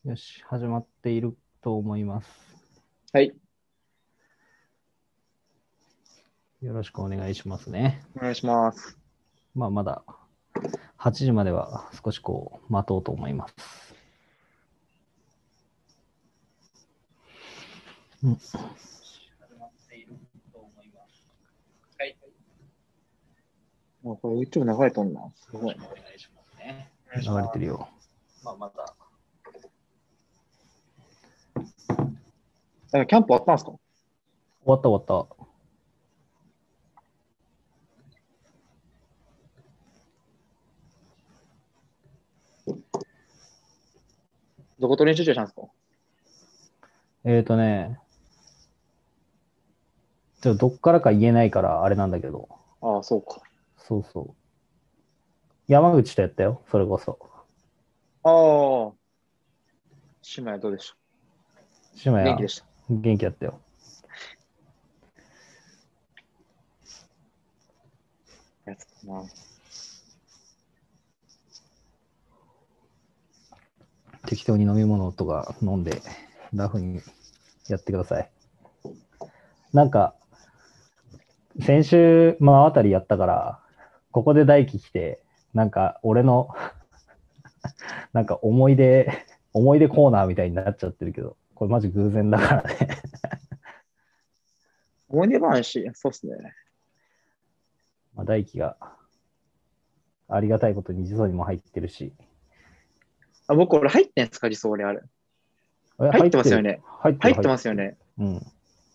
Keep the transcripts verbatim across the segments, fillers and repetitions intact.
よし、始まっていると思います。 はい。 よろしくお願いしますね。 お願いします。 まあ、まだはちじまでは少しこう待とうと思います。うん。始まっていると思います。はい。 もうこれ YouTube 流れとんな。すごい。 お願いしますね。流れてるよ。まあ、まだ。 なんかキャンプあったんですか？ 終わった終わった。 どこと練習中したんですか？ えっとね、ちょっとどっからか言えないからあれなんだけど。 ああ、そうか。 そうそう。山口とやったよ、それこそ。 ああ、姉妹はどうでした？ 島谷、 元気でした。 元気やったよ。 やつかな。 適当に飲み物とか飲んで、ラフにやってください。なんか、先週、まあ、あたりやったから、ここで大輝来て、なんか、俺のなんか思い出、思い出コーナーみたいになっちゃってるけど、これマジ偶然だからね。 思い出話、そうっすね。 まあ、大輝がありがたいことに辞書にも入ってるし。 あ、僕、俺入ってんすか？理想俺あれ。 え、 入っ入ってる。 てますよね。 入ってる、 入って入ってる。 ますよね。 うん。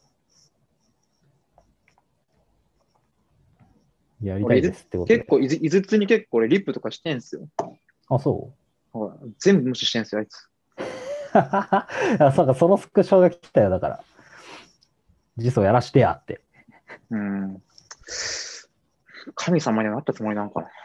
やりた俺、 いいずですってことで。 結構、いず、いずつに結構俺リップとかしてんすよ。 あ、そう。 ほら、全部無視してんすよ、あいつ。 あ、そうか、そのスクショが来たよ、だから。辞書やらしてやって。 うん。神様にはなったつもりなんかな。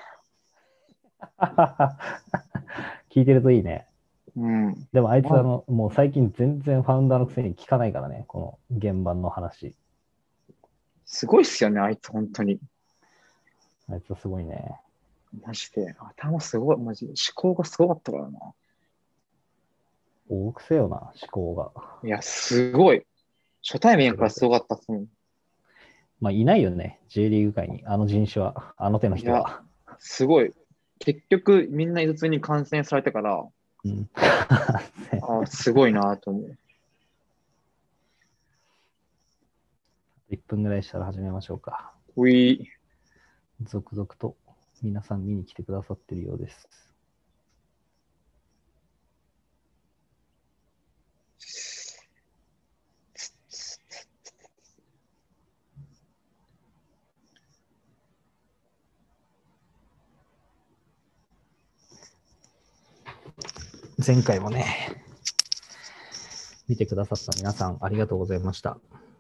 聞いてるといいね。 うん。 でもあいつまあ、 あの、もう最近全然ファウンダーのくせに聞かないからね、この現場の話。 すごいっすよね、あいつ、本当に。 あいつはすごいね。 マジで。頭すごい、マジで。思考がすごかったからな。 大くせよな、思考が。 いや、すごい。初対面からすごかったっすもん。 まあ、いないよね、J リーグ界に。あの人種は、あの手のいや、 人は。 すごい。結局、みんな普通に感染されてから、 うん。 あすごいなと思う。 いっぷんぐらいしたら始めましょうか。 うい。 続々と皆さん見に来てくださってるようです。前回もね、見てくださった皆さんありがとうございました。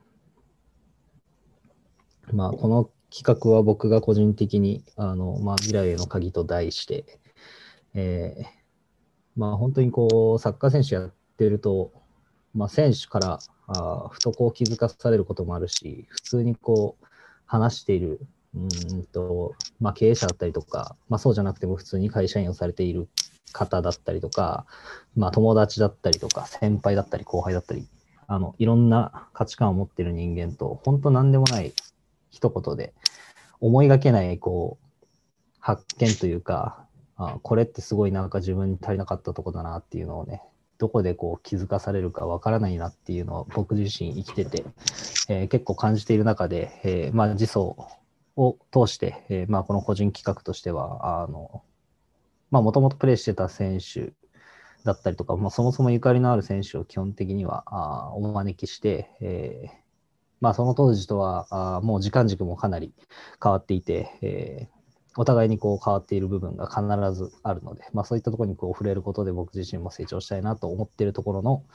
まあ、この企画は僕が個人的にあの、まあ、未来への鍵と題して、えーまあ、本当にこうサッカー選手やってると、まあ、選手からあふとこう気づかされることもあるし、普通にこう話しているうんと、まあ、経営者だったりとか、まあ、そうじゃなくても普通に会社員をされている方だったりとか、まあ、友達だったりとか先輩だったり後輩だったり、あのいろんな価値観を持っている人間と本当何でもない一言で思いがけないこう発見というか、あこれってすごいなんか自分に足りなかったとこだなっていうのをね、どこでこう気づかされるかわからないなっていうのを僕自身生きてて、えー、結構感じている中で、えー、まあ自走を通して、えー、まあこの個人企画としては、あの、まあもともとプレーしてた選手だったりとか、まあ、そもそもゆかりのある選手を基本的にはあお招きして、えー、まあその当時とはあもう時間軸もかなり変わっていて、えーお互いにこう変わっている部分が必ずあるので、まあ、そういったところにこう触れることで僕自身も成長したいなと思っているところの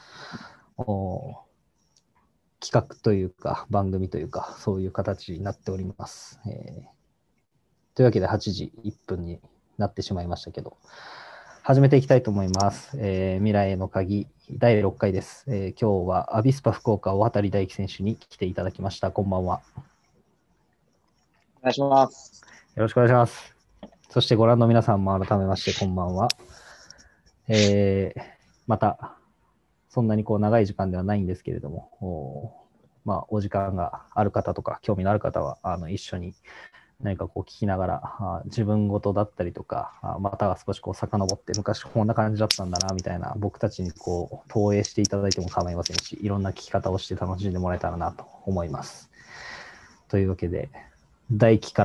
企画というか番組というかそういう形になっております。えー、というわけではちじいっぷんになってしまいましたけど、始めていきたいと思います。えー、未来への鍵だいろっかいです。えー、今日はアビスパ福岡大渡大樹選手に来ていただきました。こんばんは。 お願いします。 よろしくお願いします。そしてご覧の皆さんも改めましてこんばんは。えー、またそんなにこう長い時間ではないんですけれども、おまあ、お時間がある方とか、興味のある方は、あの一緒に何かこう聞きながら、あ自分事だったりとか、あまたは少しこう遡って、昔こんな感じだったんだな、みたいな、僕たちにこう投影していただいても構いませんし、いろんな聞き方をして楽しんでもらえたらなと思います。というわけで、大輝から、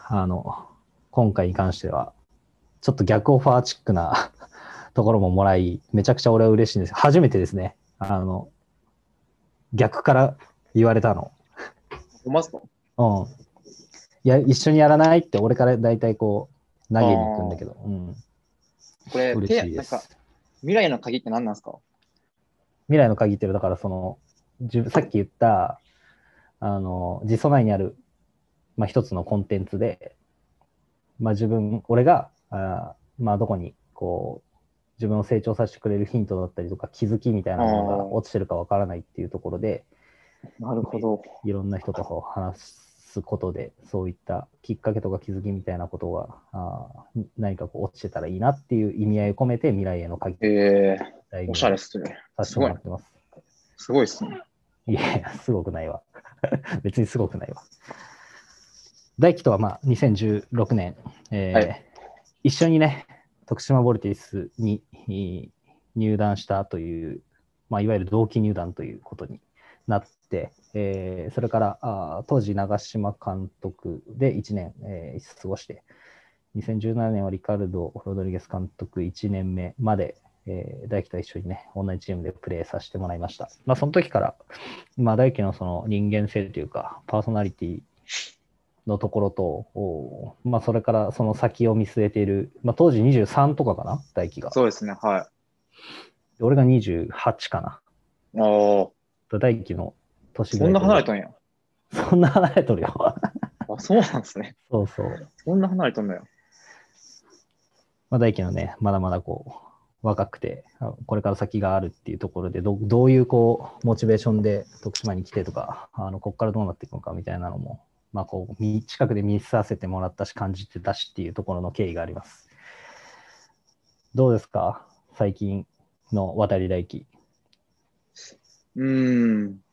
あの、今回に関しては、ちょっと逆オファーチックなところももらい、めちゃくちゃ俺は嬉しいんです。初めてですね。あの、逆から言われたの。 ほんまっすか？ うん。いや、一緒にやらないって俺から大体こう、投げに行くんだけど、うん。 これ、 嬉して、なんか、 いです。 未来の鍵って何なんですか？ 未来の鍵っていうのは、だからその、じゅさっき言った、あの、実装内にある、まあ、一つのコンテンツで、まあ、自分、俺が、あまあ、どこに、こう、自分を成長させてくれるヒントだったりとか、気づきみたいあなものがあ、 落ちてるかわからないっていうところで、 なるほど。 いろんな人とこう話すことで、そういったきっかけとか気づきみたいなことが、あ何かこう落ちてたらいいなっていう意味合いを込めて、未来への鍵とええ題おしゃれ名にっすね。 させてすごいな。 もらってます。 すごいっすね。 いやいや、すごくないわ。別にすごくないわ。大輝とはまあにせんじゅうろくねん、えーはい。 一緒にね、徳島ボルティスに入団したという、まあ、いわゆる同期入団ということになって、えーそれからあ当時長嶋監督でいちねん、えー過ごして、にせんじゅうななねんはリカルド・ロドリゲス監督いちねんめまで、えー大輝と一緒にね、同じチームでプレーさせてもらいました。まあ、その時から、まあ、大輝のその人間性というか、パーソナリティのところと、まあ、それからその先を見据えている、まあ、当時にじゅうさんとかかな、大輝が。 そうですね。は俺がにじゅうはちかな。 い。ああ、 大輝の年ぐそんならいと俺、 離れたんや。 そんな離れとるよ。 あ、そうなんですね。 そうそう。 そんな離れたんだよ。 まあ、大輝のね、まだまだこう、若くて、これから先があるっていうところで、どどういうこう、モチベーションで徳島に来てとか、あのここからどうなっていくのかみたいなのも、まあ、こう、近くで見させてもらったし、感じてたしっていうところの経緯があります。どうですか最近の渡り大輝。 うーん。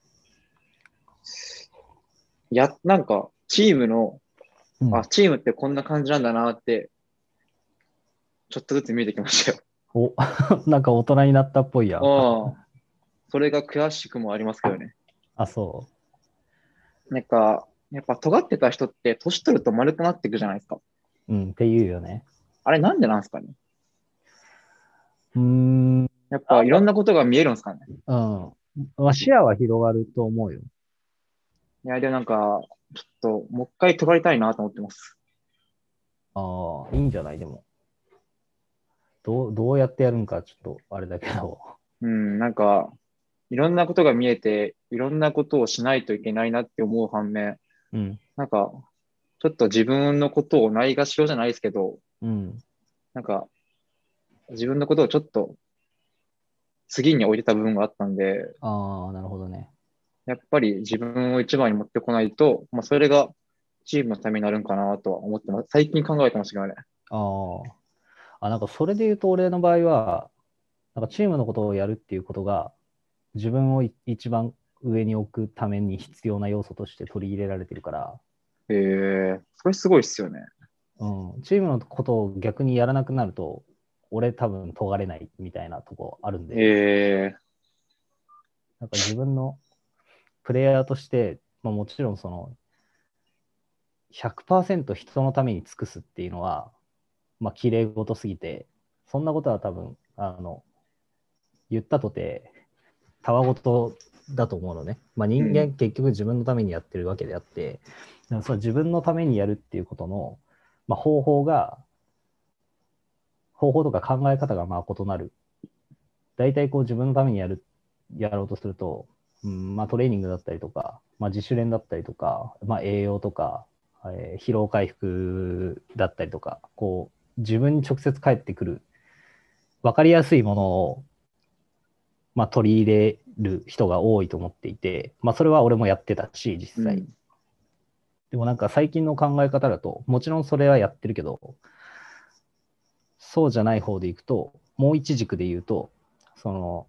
や、なんか、チームの、あ、 うん。 チームってこんな感じなんだなって、ちょっとずつ見えてきましたよ。 お、なんか大人になったっぽいやん。 ああ、それが悔しくもありますけどね。 あ、そなんか、やっぱ尖ってた人って年取ると丸くなっていくじゃないですか。 う。うん、って言うよね。 あれなんでなんですかね。 うーん、 やっぱいろんなことが見えるんですかね。 うん。まあ、視野は広がると思うよ。 いや、でもなんか、ちょっと、もう一回尖りたいなと思ってます。 ああ、いいんじゃないでも。どう、どうやってやるんか、ちょっとあれだけど。 うん、なんか、いろんなことが見えて、いろんなことをしないといけないなって思う反面、 うん、 なんか、ちょっと自分のことをないがしろじゃないですけど、 うん。 なんか、自分のことをちょっと次に置いてた部分があったんで、 ああ、なるほどね。 やっぱり自分を一番に持ってこないと、まあ、それがチームのためになるんかなとは思ってます。最近考えてましたけどね。 ああ。あ、なんかそれで言うと、俺の場合は、なんかチームのことをやるっていうことが、自分をい一番上に置くために必要な要素として取り入れられてるから、 えー、それすごいっすよね。 うん、チームのことを逆にやらなくなると、俺多分尖れないみたいなとこあるんで、 えなんか自分のプレイヤーとして、まあ、もちろんそのひゃくパーセント人のために尽くすっていうのは、まあ、綺麗事すぎて、そんなことは多分、あの、言ったとて、たわごとだと思うのね。まあ、 ー、う人間ん、 結局自分のためにやってるわけであって、その自分のためにやるっていうことの、まあ、方法が、方法とか考え方がまあ異なる。大体こう自分のためにやる、やろうとすると、うんまあ、トレーニングだったりとか、まあ、自主練だったりとか、まあ、栄養とか、えー疲労回復だったりとか、こう自分に直接返ってくる分かりやすいものを、まあ、取り入れる人が多いと思っていて、まあ、それは俺もやってたし、実際。 うん、 でもなんか最近の考え方だと、もちろんそれはやってるけど、そうじゃない方でいくと、もう一軸で言うと、その、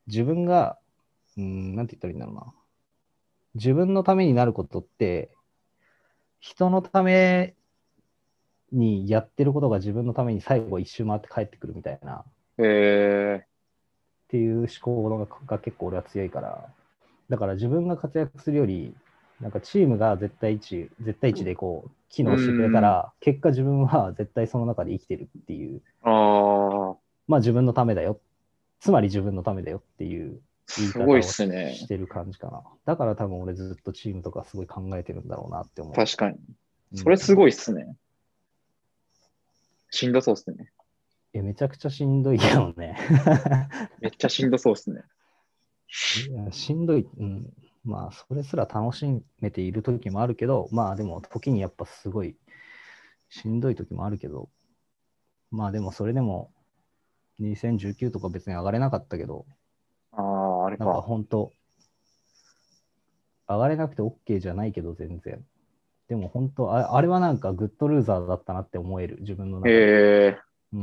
自分が、うん、なんて言ったらいいんだろうな。自分のためになることって、人のためにやってることが自分のために最後一周回って帰ってくるみたいな、っえていう思考がが結構俺は強いから、だから自分が活躍するより、なんかチームが絶対値、絶対値でこう、機ー、 能してくれうん。 たら、結果自分は絶対その中で生きてるっていう、 ああ、 まあ自分のためだよ。つまり自分のためだよっていう言いすごいっ方をすね。 してる感じかな。だから多分俺ずっとチームとかすごい考えてるんだろうなって思確かに。 う。うん。 それすごいっすね。しんどそうっすね。 え、めちゃくちゃしんどいけどね。 めっちゃしんどそうっすね。 いや、しんどい。うん。まあ、それすら楽しめている時もあるけど、まあでも時にやっぱすごいしんどい時もあるけど、まあでもそれでもにせんじゅうきゅうとか別に上がれなかったけど、 ああ、あれなんかか。 本当上がれなくて OK じゃないけど全然。でも本当あ、あれはなんかグッドルーザーだったなって思える、自分のえ中で。 え、 うん。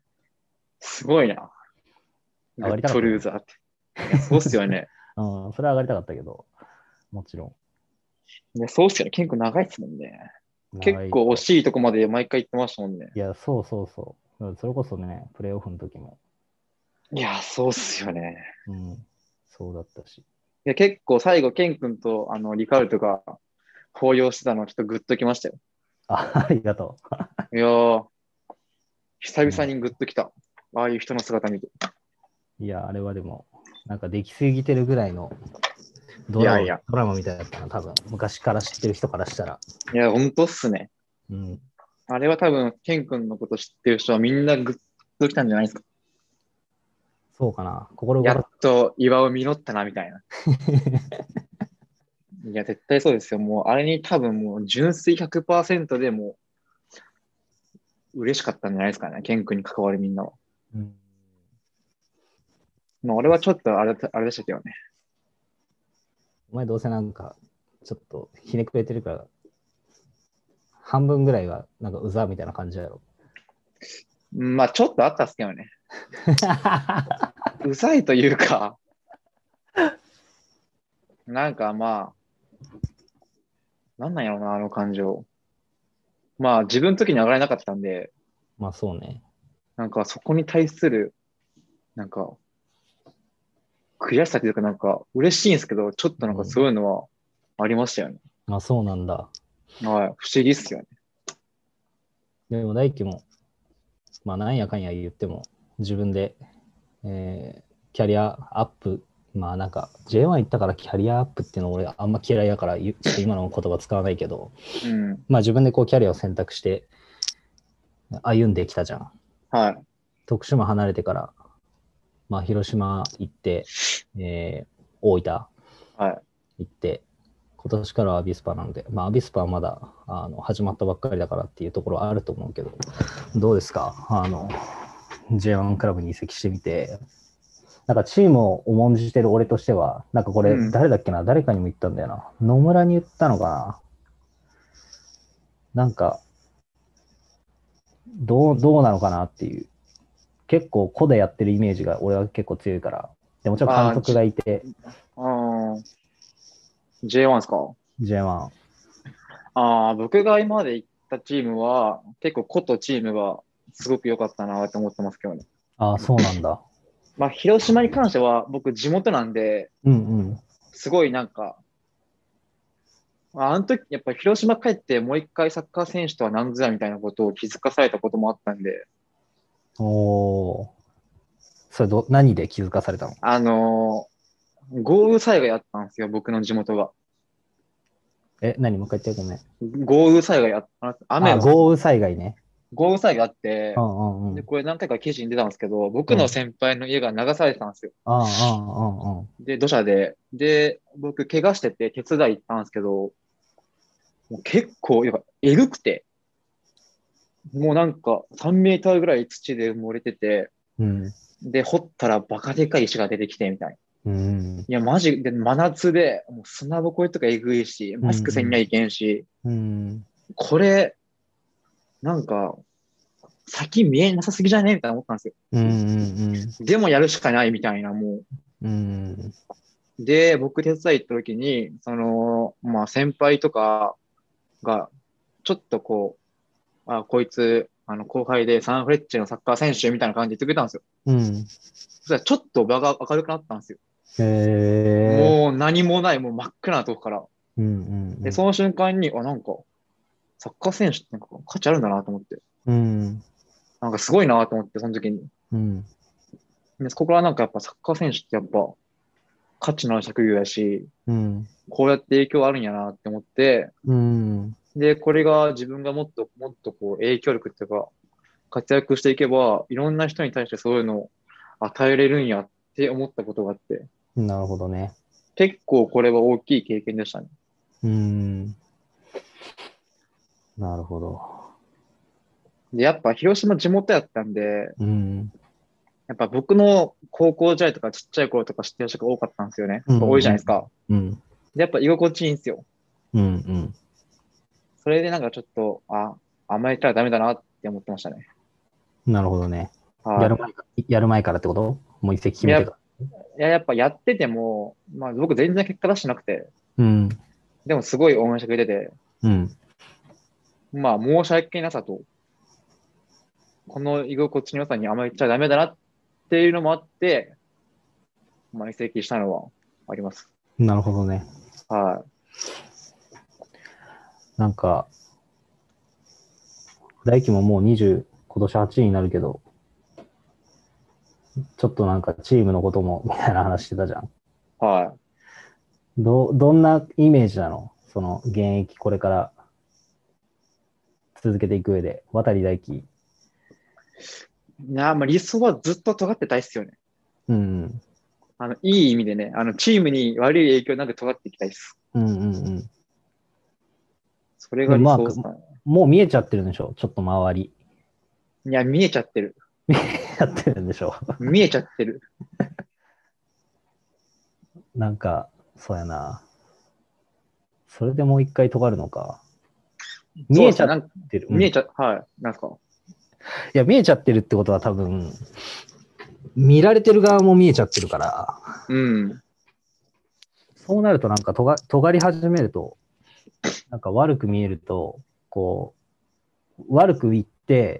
すごいな。 上グッがりたかったけどね。 ドルーザーって。いや、そうっすよね。 うん、それは上がりたかったけど、もちろいや、そうっすよね。結構長いっすもんね。 ん。 結長いと。 構惜しいとこまで毎回行ってましたもんね。 いや、そうそうそう。うんそれこそね、プレイオフの時も、 いや、そうっすよね。 うん、そうだったし。 いや、結構最後、ケン君とあのリカルトが抱擁してたのちょっとグッときましたよ。 あ、ありがといやー、久う。 々 ね、 にグッときた。ああいう人の姿見て。 いや、あれはでも、なんかできすぎてるぐらいのドラマ、 いやいや、 ドラマみたいだったな、多分。昔から知ってる人からしたら。 いや、ほんとっすね。 うん。 あれは多分、ケン君のこと知ってる人はみんなグッときたんじゃないですか。 そうかな。心やっ殺と岩を実ったな、みたいな。いや、絶対そうですよ。もう、あれに多分もう、純粋ひゃくパーセントでもう嬉しかったんじゃないですかね。ケン君に関わるみんなは。 うん。 まあ、俺はちょっとあれ、あれでしたけどね。 お前どうせなんか、ちょっとひねくれてるから、半分ぐらいはなんかうざみたいな感じだろ。 まあ、ちょっとあったっすけどね。うざいというか、なんかまあ、なんなんやろな、あの感情。まあ、自分の時に上がれなかったんで、 まあそうね。 なんかそこに対する、なんか、悔しさというか、なんか、嬉しいんですけど、ちょっとなんかそううん。 いうのはありましたよね。 あ、そうなんだ。 はい、不思議っすよね。 でも大輝も、まあなんやかんや言っても、自分で、えーキャリアアップ、まあなんか ジェイワン 行ったからキャリアアップっていうの俺あんま嫌いだからちょっと今の言葉使わないけど、 うん。 まあ自分でこうキャリアを選択して歩んできたじゃん。 はい。 徳島離れてから、まあ広島行って、えー、大分はい。 行って、今年からはアビスパなので、まあアビスパはまだあの始まったばっかりだからっていうところはあると思うけど、どうですかあの ジェイワン クラブに移籍してみて、なんかチームを重んじてる俺としては、なんかこれうん。 誰だっけな、誰かにも言ったんだよな。野村に言ったのかな。なんか、どう、どうなのかなっていう。結構個でやってるイメージが俺は結構強いから。でもちろん監あー、 督がじ、 いて、 あー、ジェイワン ですか？ ジェイワン。 ああ、僕が今まで行ったチームは、結構個とチームがすごく良かったなって思ってますけどね。 ああ、そうなんだ。 まあ、広島に関しては、僕地元なんで、 うんうん。 すごいなんか、ああの時、やっぱ広島帰ってもう一回サッカー選手とは何ぞやみたいなことを気づかされたこともあったんで、 おー。それど、何で気づかされたの？ あのー豪雨災害あったんですよ、僕の地元が。 え、何もう一回言ってごめん。 豪雨災害あった、雨あ、 が、 豪雨災害ね。 豪雨災害あっうて、で、 んうんうん。 これ何回か記事に出たんですけど、僕うん。 の先輩の家が流されてたんですよ。 ああ、ああ、ああ。 で、土砂で。で、僕、怪我してて手伝い行ったんですけど、もう結構、やっぱ、えぐくて、もうなんかさんメーターぐらい土で埋もれてて、 うん。 で、掘ったらバカでかい石が出てきて、みたいな。 うん。 いや、マジで、真夏で、もう砂ぼこりとかえぐいし、 うマスクせんにゃん。 いけんし、 うん。 これ、なんか、先見えなさすぎじゃねみたいな思ったんですよ。 うん。うん。 でもやるしかないみたいな、もう。 うん。 で、僕手伝い行った時に、その、まあ先輩とかが、ちょっとこう、あ、こいつ、あの後輩でサンフレッチェのサッカー選手みたいな感じで言ってくれたんですよ。 うん。 そしたらちょっと場が明るくなったんですよ。 へえ。 もう何もない、もう真っ暗なとこから。 うんうんうで、 ん。 その瞬間に、あ、なんか、サッカー選手ってなんか価値あるんだなと思って。 うん。 なんかすごいなと思って、その時に。 うん。 で、そこからなんかやっぱサッカー選手ってやっぱ価値のある職業やし、 うん。 こうやって影響あるんやなって思って、 うん。 で、これが自分がもっともっとこう影響力っていうか、活躍していけば、いろんな人に対してそういうのを与えれるんやって思ったことがあって、 なるほどね。 結構これは大きい経験でしたね。 うん。なるほど。 で、やっぱ広島地元やったんで、 うん。 やっぱ僕の高校時代とかちっちゃい頃とか知ってる人が多かったんですよね。 うん多いじゃうんないですか。 うん。 で、やっぱ居心地いいんですよ。 うんうん。 それでなんかちょっと、あ、甘えたらダメだなって思ってましたね。 なるほどね。やるは前か、やる前からってこと？もう一席決い。いや、いめてから。 や、やっぱやってても、まあ僕全然結果出してなくて、 うん。 でもすごい応援してくれてて、 うん。 まあ申し訳なさと、この居心地の良さに甘えちゃダメだなっていうのもあって、まあ移籍したのはあります。 なるほどね。 はなんか、大輝ももうにじゅう、今年はちになるけど、ちょっとなんかチームのことも、みたいな話してたじゃん。 い。はど、どんなイメージなの？その現役これから続けていく上で、渡大輝。 い。いや、まあ理想はずっと尖ってたいっすよね。 うん。 あの、いい意味でね、あの、チームに悪い影響なく尖っていきたいです。 うんうんうん。 それが理でもまあ、 想ですかね。 もう見えちゃってるんでしょ？ちょっと周り。 いや、見えちゃってる。 見えちゃってるんでしょ？ 見えちゃってる。 なんか、そうやな。それでもう一回尖るのか。見そうですね。 えちゃっなんか、 てる。うん。い見えちゃ、はい。なんすか。 や、見えちゃってるってことは多分、見られてる側も見えちゃってるから、 うん。 そうなるとなんかとが尖り始めると、なんか悪く見えると、こう、悪く言って、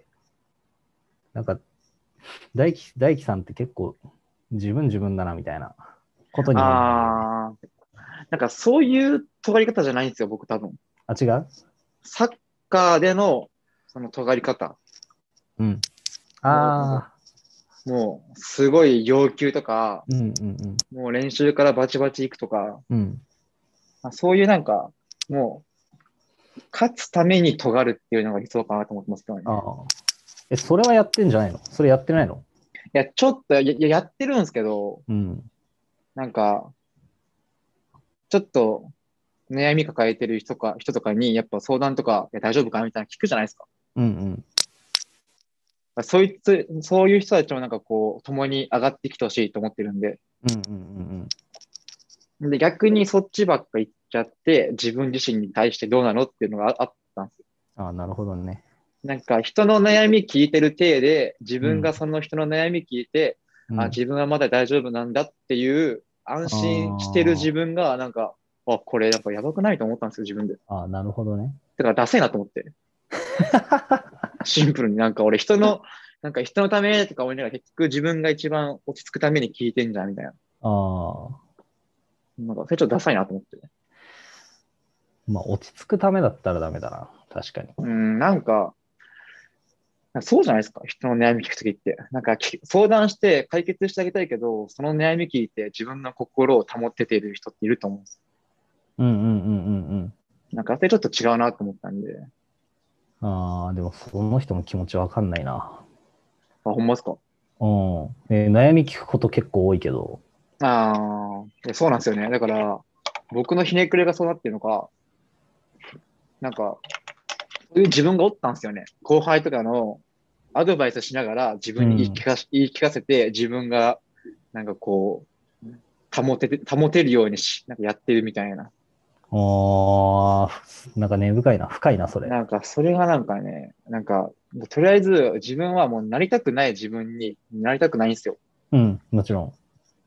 なんか大輝、大輝さんって結構自分自分だなみたいなことにもなるよね。 あー、なんかそういう尖り方じゃないんですよ、僕多分。 あ、違う？ サッカーでの、その尖り方。 うん。 もああ、 う、もう、すごい要求とか、 うんうんもう練習からバチバチ行くとか、 うん。うん。 まあそういうなんか、もう、勝つために尖るっていうのが理想かなと思ってますけどね。 ああ。え、それはやってんじゃないの？それやってないの？ いや、ちょっと、や、ややってるんですけど、 うん。 なんか、ちょっと悩み抱えてる人か、人とかに、やっぱ相談とか、いや大丈夫かみたいなの聞くじゃないですか。 うんうん。 そいつ、そういう人たちもなんかこう、共に上がってきてほしいと思ってるんで。 うんうんうんで、逆にそっちばっか言っちゃって、自分自身に対してどうなのっていうのがああったんですよ。 うん。ああ、なるほどね。 なんか人の悩み聞いてる体で、自うん。 分がその人の悩み聞いて、あ、 うん。 自分はまだ大丈夫なんだっていう安心してる自あ分が、なんか、あ、これやっぱやばくないと思ったんですよ、自分で。 あ、ああ、なるほどね。 だからダセえなと思って。シンプルになんか俺人の、なんか人のためとか思いながら結局自分が一番落ち着くために聞いてんじゃんみたいな。 ああ。 なんかそれちょっとダサいなと思って。 まあ、落ち着くためだったらダメだな。確かに。 うん、なんか、そうじゃないですか。人の悩み聞くときって。なんかき相談して解決してあげたいけど、その悩み聞いて自分の心を保ってている人っていると思うんです。 うんうんうんうんなんかそれちょっと違うなと思ったんで。 うん。ああ、でもその人の気持ちわかんないな。 あ、ほんまですか？ うん。えー悩み聞くこと結構多いけど。 ああ、いやそうなんですよね。だから、僕のひねくれがそうなってるのか、なんか、そういう自分がおったんですよね。後輩とかのアドバイスしながら自分に言いうん。 聞かし、言い聞かせて、自分が、なんかこう、保てて、保てるようにし、なんかやってるみたいな。 ああ、なんか根深いな。深いな、それ。 なんか、それがなんかね、なんか、とりあえず自分はもうなりたくない自分になりたくないんですよ。 うん、もちろん。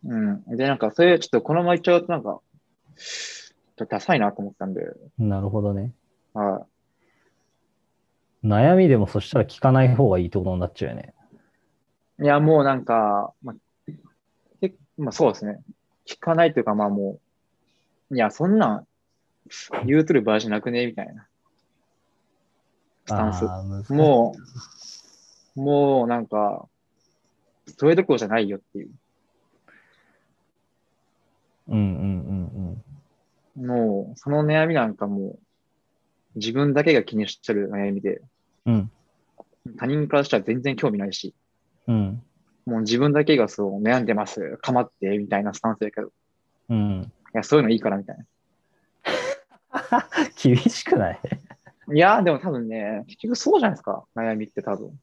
うん。で、なんか、それ、ちょっとこのまま言っちゃうと、なんか、ちょっとダサいなと思ったんで、 なるほどね。 は悩みでもそしたら聞かない方がいいってことになっちゃうよね。 い。いや、もうなんか、まあ、けまあ、そうですね。聞かないというか、まあもう、いや、そんなん言うとる場合じゃなくねみたいなスタンス。 ああ、難しい。 もう、もうなんか、それどころじゃないよっていう。 うんうんもう、その悩みなんかもう、自分だけが気にしてる悩みで、 うんうん。 他人からしたら全然興味ないし、 うん。 もう自分だけがそう悩んでます、かまって、みたいなスタンスだけど、いうん。 や、そういうのいいからみたいな。 厳しくない？ いや、でも多分ね、結局そうじゃないですか、悩みって多分。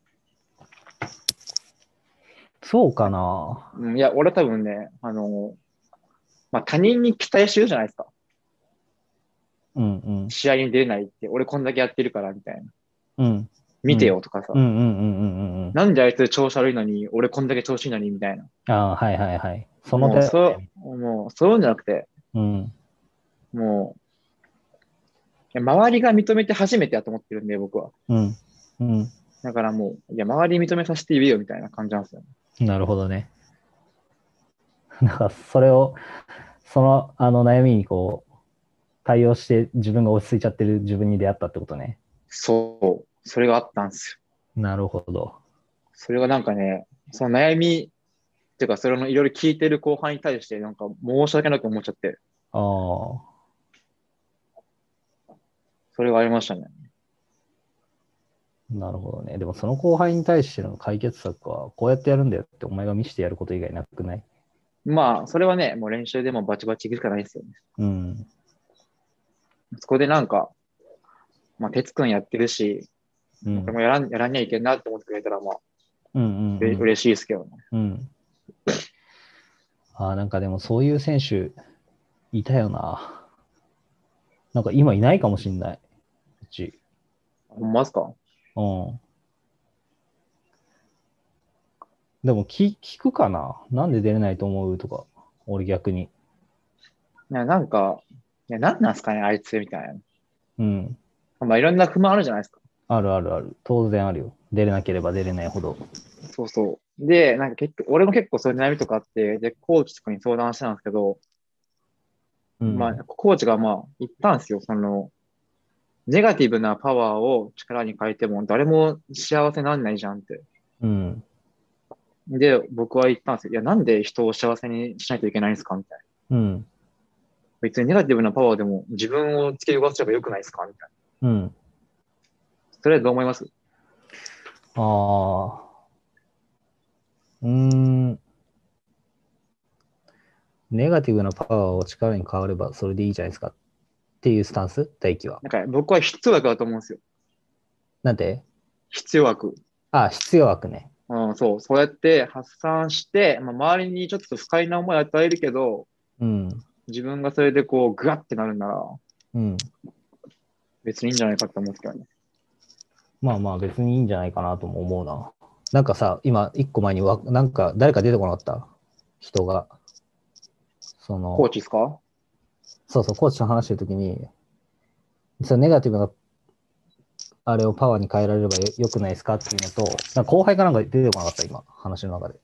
そうかな。 うん、いや、俺多分ね、あの、まあ、他人に期待してるじゃないですか。 うんうん。 試合に出れないって、俺こんだけやってるから、みたいな。 うん。う見てん。 よとかさ。 うんうんうんうんうん。 なんであいつ調子悪いのに、俺こんだけ調子いいのに、みたいな。 ああ、はいはいはい。そのもう、 手だそね。 う、もう、そういうんじゃなくて、 うん。 もう、いや周りが認めて初めてやと思ってるんで、僕は。 うん。うん。 だからもう、いや、周り認めさせて言えよ、みたいな感じなんですよね。 なるほどね。だからそれを、その、あの悩みにこう、対応して自分が落ち着いちゃってる自分に出会ったってことね。 そう。それがあったんですよ。 なるほど。 それがなんかね、その悩み、っていうか、それのいろいろ聞いてる後輩に対して、なんか申し訳なく思っちゃって、 ああ、 それがありましたね。 なるほどね。でもその後輩に対しての解決策は、こうやってやるんだよってお前が見せてやること以外なくない？ まあ、それはね、もう練習でもバチバチいくしかないですよね。 うん。 そこでなんか、まあ、哲くんやってるし、 うん。 俺もやらん、やらんにゃいけんなって思ってくれたら、まあ、 うんうんうん。 うれ嬉しいですけどね。 うん。ああ、なんかでもそういう選手いたよな。なんか今いないかもしんない。うち。 ほんまっすか？ うん。でも聞、聞くかな、なんで出れないと思うとか。俺逆に。 いや、なんか、いや、なんなんすかね、あいつみたいな。 うん。 まあ、いろんな不満あるじゃないですか。 あるあるある。当然あるよ。出れなければ出れないほど。 そうそう。で、なんか結構、俺も結構そういう悩みとかあって、で、コーチとかに相談したんですけど、まあ、 うん。 コーチがまあ、言ったんですよ。その、ネガティブなパワーを力に変えても誰も幸せにならないじゃんって。 うん。 で、僕は言ったんですよ。いや、なんで人を幸せにしないといけないんですかみたいな。 うん。 別にネガティブなパワーでも自分を突き動かせばよくないですかみたいな。 うん。 それはどう思います？ ああ。うーん。ネガティブなパワーを力に変わればそれでいいじゃないですかっていうスタンス大輝は。 なんか僕は必要悪だと思うんですよ。 なんで？ 必要悪。 あ、必要悪ね。 うん、そう。そうやって発散して、まあ、周りにちょっと不快な思いを与えるけど、 うん。 自分がそれでこう、グワってなるなら、 うん。 別にいいんじゃないかって思うんですけどね。 まあまあ別にいいんじゃないかなとも思うな。なんかさ、今一個前にわ、なんか誰か出てこなかった人が、そコーの、 チですか？ そうそう、コーチと話してるときに、そのネガティブなあれをパワーに変えられればよ、よくないですかっていうのと、なんか後輩かなんか出てこなかった、今、話の中で。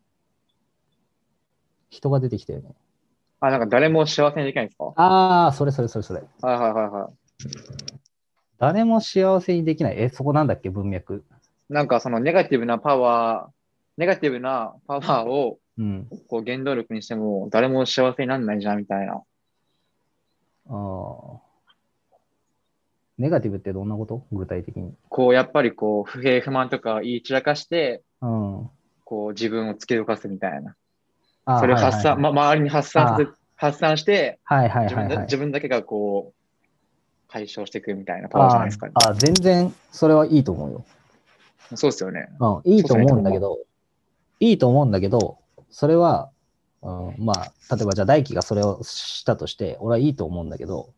人が出てきたよね。 あ、なんか誰も幸せにできないんですか？はああ、それそれそれそれ。 いはいはいは誰も幸せにできない。え、そこなんだっけ、文脈。 い。なんかそのネガティブなパワー、ネガティブなパワーをうん。 こう原動力にしても誰も幸せにならないじゃんみたいな。 ああ。ネガティブってどんなこと、具体的に。 こうやっぱりこう不平不満とか言い散らかして、 うん。あこう自分を突き動かすみたいな。 あ、 それを発散、 はいはいはい。 ま、周りに発散させ、 あ発散して、 あ、はいはい自分だ、 はいはい。 自分だけがこう解消していくみたいなパワーじゃなあいですかね。 あ、全然それはいいと思うよ。 そうですよね。 うん、いいとそうですよね。てかまあ、 思うんだけど、いいと思うんだけど、それは、うん、まあ、例えばじゃあ大輝がそれをしたとして、俺はいいと思うんだけど、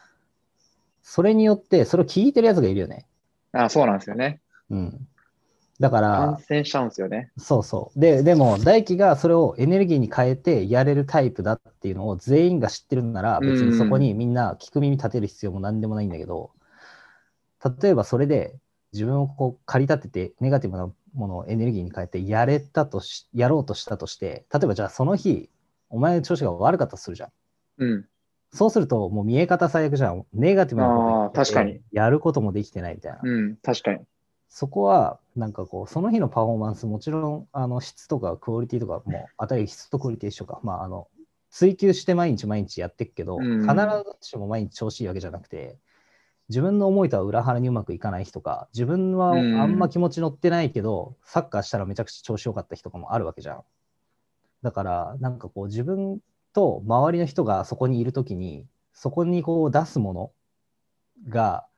それによって、それを聞いてるやつがいるよね。 あ、そうなんですよね。 うん。 だから、 感染しちゃうんですよね。 そうそう。で、でも、大輝がそれをエネルギーに変えてやれるタイプだっていうのを全員が知ってるなら、 う別にそこにん。 みんな聞く耳立てる必要も何でもないんだけど、例えばそれで自分をこう駆り立てて、ネガティブなものをエネルギーに変えてやれたとし、やろうとしたとして、例えばじゃあその日、お前の調子が悪かったとするじゃん。 うん。 そうすると、もう見え方最悪じゃん。ネガティブなこと言っああ、 てて、 確かに。 やることもできてないみたいな。 うん、確かに。 そこは、なんかこう、その日のパフォーマンス、もちろん、あの、質とかクオリティとかも、あたり質とクオリティ一緒か。まあ、あの、追求して毎日毎日やっていくけうど、必ん。 ずしも毎日調子いいわけじゃなくて、自分の思いとは裏腹にうまくいかない人か、自分うはあんまん。 気持ち乗ってないけど、サッカーしたらめちゃくちゃ調子良かった人とかもあるわけじゃん。だから、なんかこう、自分と周りの人がそこにいるときに、そこにこう出すものが、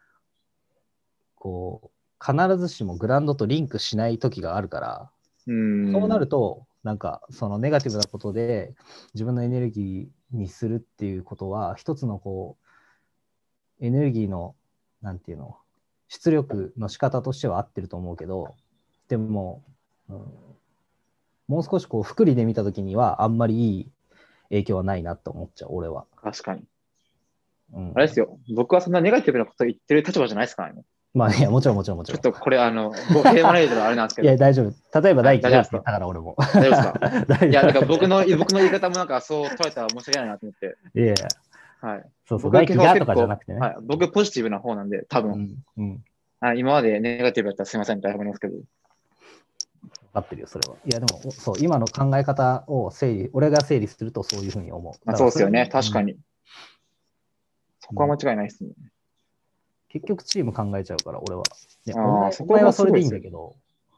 こう、必ずしもグラウンドとリンクしない時があるから、 うそうなん。 ると、なんか、そのネガティブなことで自分のエネルギーにするっていうことは、一つのこう、エネルギーの、なんていうの、出力の仕方としては合ってると思うけど、でも、うん、もう少しこう、福利で見た時には、あんまりいい影響はないなと思っちゃう、俺は。 確かに。 うん、 あれですよ。僕はそんなネガティブなこと言ってる立場じゃないですからね。 まあ、いや、もちろんもちろんもちろん。 ちょっとこれ、あの、語弊招いたらあれなんですけいや、 ど。 大丈夫。例えばはい、 大輝がって言っ大丈夫ですか？ たから俺も。 大丈夫ですか？ 大いや、なんか丈夫。 僕の、僕の言い方もなんかそう捉えたら申し訳ないなと思って。 いや、 はい。 そうそう、 僕は基本大輝がと結構、 かじゃなくてね。 はい。僕ポジティブな方なんで、多分、 うん、うん。 はい、今までネガティブだったらすいませんって謝りますけど。 分かってるよ、それは。いや、でも、そう、今の考え方を整理、俺が整理するとそういうふうに思う。 まあだからそれは、 そうですよね。確うん、 かに。そうん、 こは間違いないですね。 結局チーム考えちゃうから、俺は。ね、おああ、 前、おそこが前はそれでいいすごいですよね。 んだけど、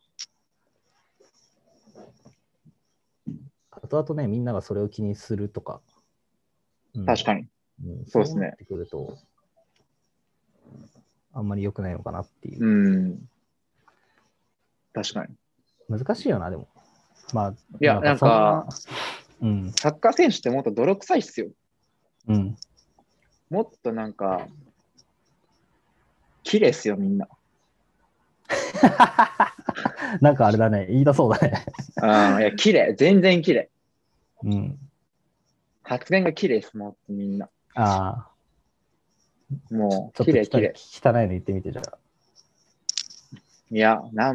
後々ね、みんながそれを気にするとか、うん、 確かに。 うん、 そうですね。 そうなってくると、あんまり良くないのかなっていうう。 ん。確かに。 難しいよな、でも。まあ、 いや、 なんかなんか、 そんな、うん、 サッカー選手ってもっと泥臭いっすよ。 うん。 もっとなんか、綺麗っすよ、みんな。 なんかあれだね、言いたそうだね。 ああ、いや、綺麗。全然綺麗。 うん。 発言が綺麗っす、もっとみんな。 ああ、 もう、 ちょっと汚い綺麗綺麗。 汚いの言ってみて、じゃあ。 いや、なん、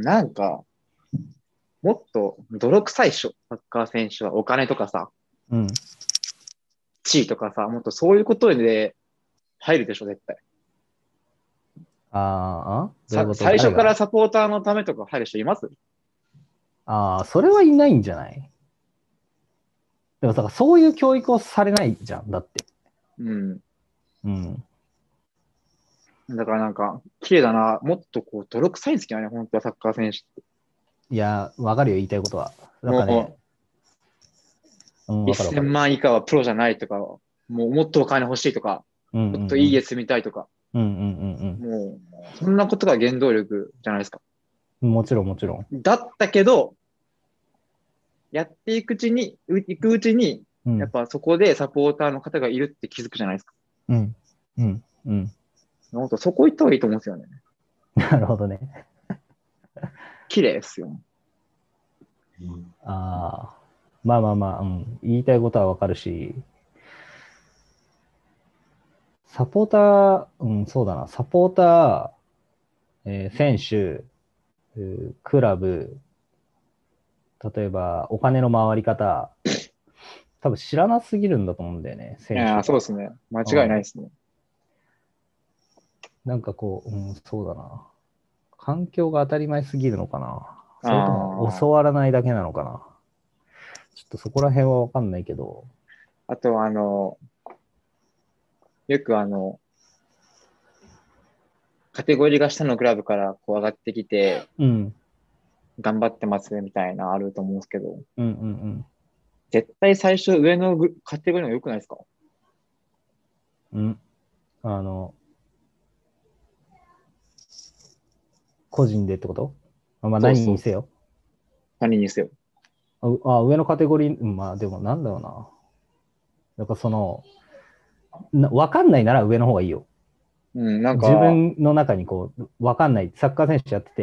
なんか、もっと泥臭いっしょ。サッカー選手はお金とかさ、 うん。 地位とかさ、もっとそういうことで入るでしょ、絶対。 ああ、どういうさ、 こと最初から誰が？ サポーターのためとか入る人います？ ああ、それはいないんじゃない？でもさ、そういう教育をされないじゃん、だって。 うん。 うん。 だからなんか、綺麗だな。もっとこう、泥臭いんですけどね、本当はサッカー選手って。 いや、わかるよ、言いたいことは。なんかね、 もうん、 う、 わかるわか 1000 る。 万以下はプロじゃないとか、もうもっとお金欲しいとか、 うんうもっといい家ん住みたいとか、 うん。うんうんもう、そんなことが原動力じゃないですか。 うんうん。もちろんもちろん。 だったけど、やっていくうちに、ういくうちに、 うん。 やっぱそこでサポーターの方がいるって気づくじゃないですか。 うんうんうん。 本当そこ行った方がいいと思うんですよね。 なるほどね。 綺麗ですよ。 ああ、まあまあまあ、うん。言いたいことはわかるし、サポーター、うん、そうだな、サポーター、えー選手、うクラブ、例えばお金の回り方、多分知らなすぎるんだと思うんだよね、 いやー、そう選手が。 ですね。間違いないうん。 ですね。 なんかこう、うん、そうだな。環境が当たり前すぎるのかな。それともあ教わらないだけなのかな。ちょっとそこら辺はわかんないけど。 あ、あと、あの、よくあの、カテゴリーが下のクラブからこう上がってきて、 うん。 頑張ってますみたいなあると思うんですけど、 うんうん絶対最初上のグカテゴリーの方が良くないですか？ うん。うん。あの、個人でってこと？まあそうそう。 何にせよ。 何にせよ。 あ、あ上のカテゴリー、うんまあでもなんだろうな。やっぱその、なわかんないなら上の方がいいよ。 うん、なん自か、 分の中にこう、わかんない、サッカー選手やってて、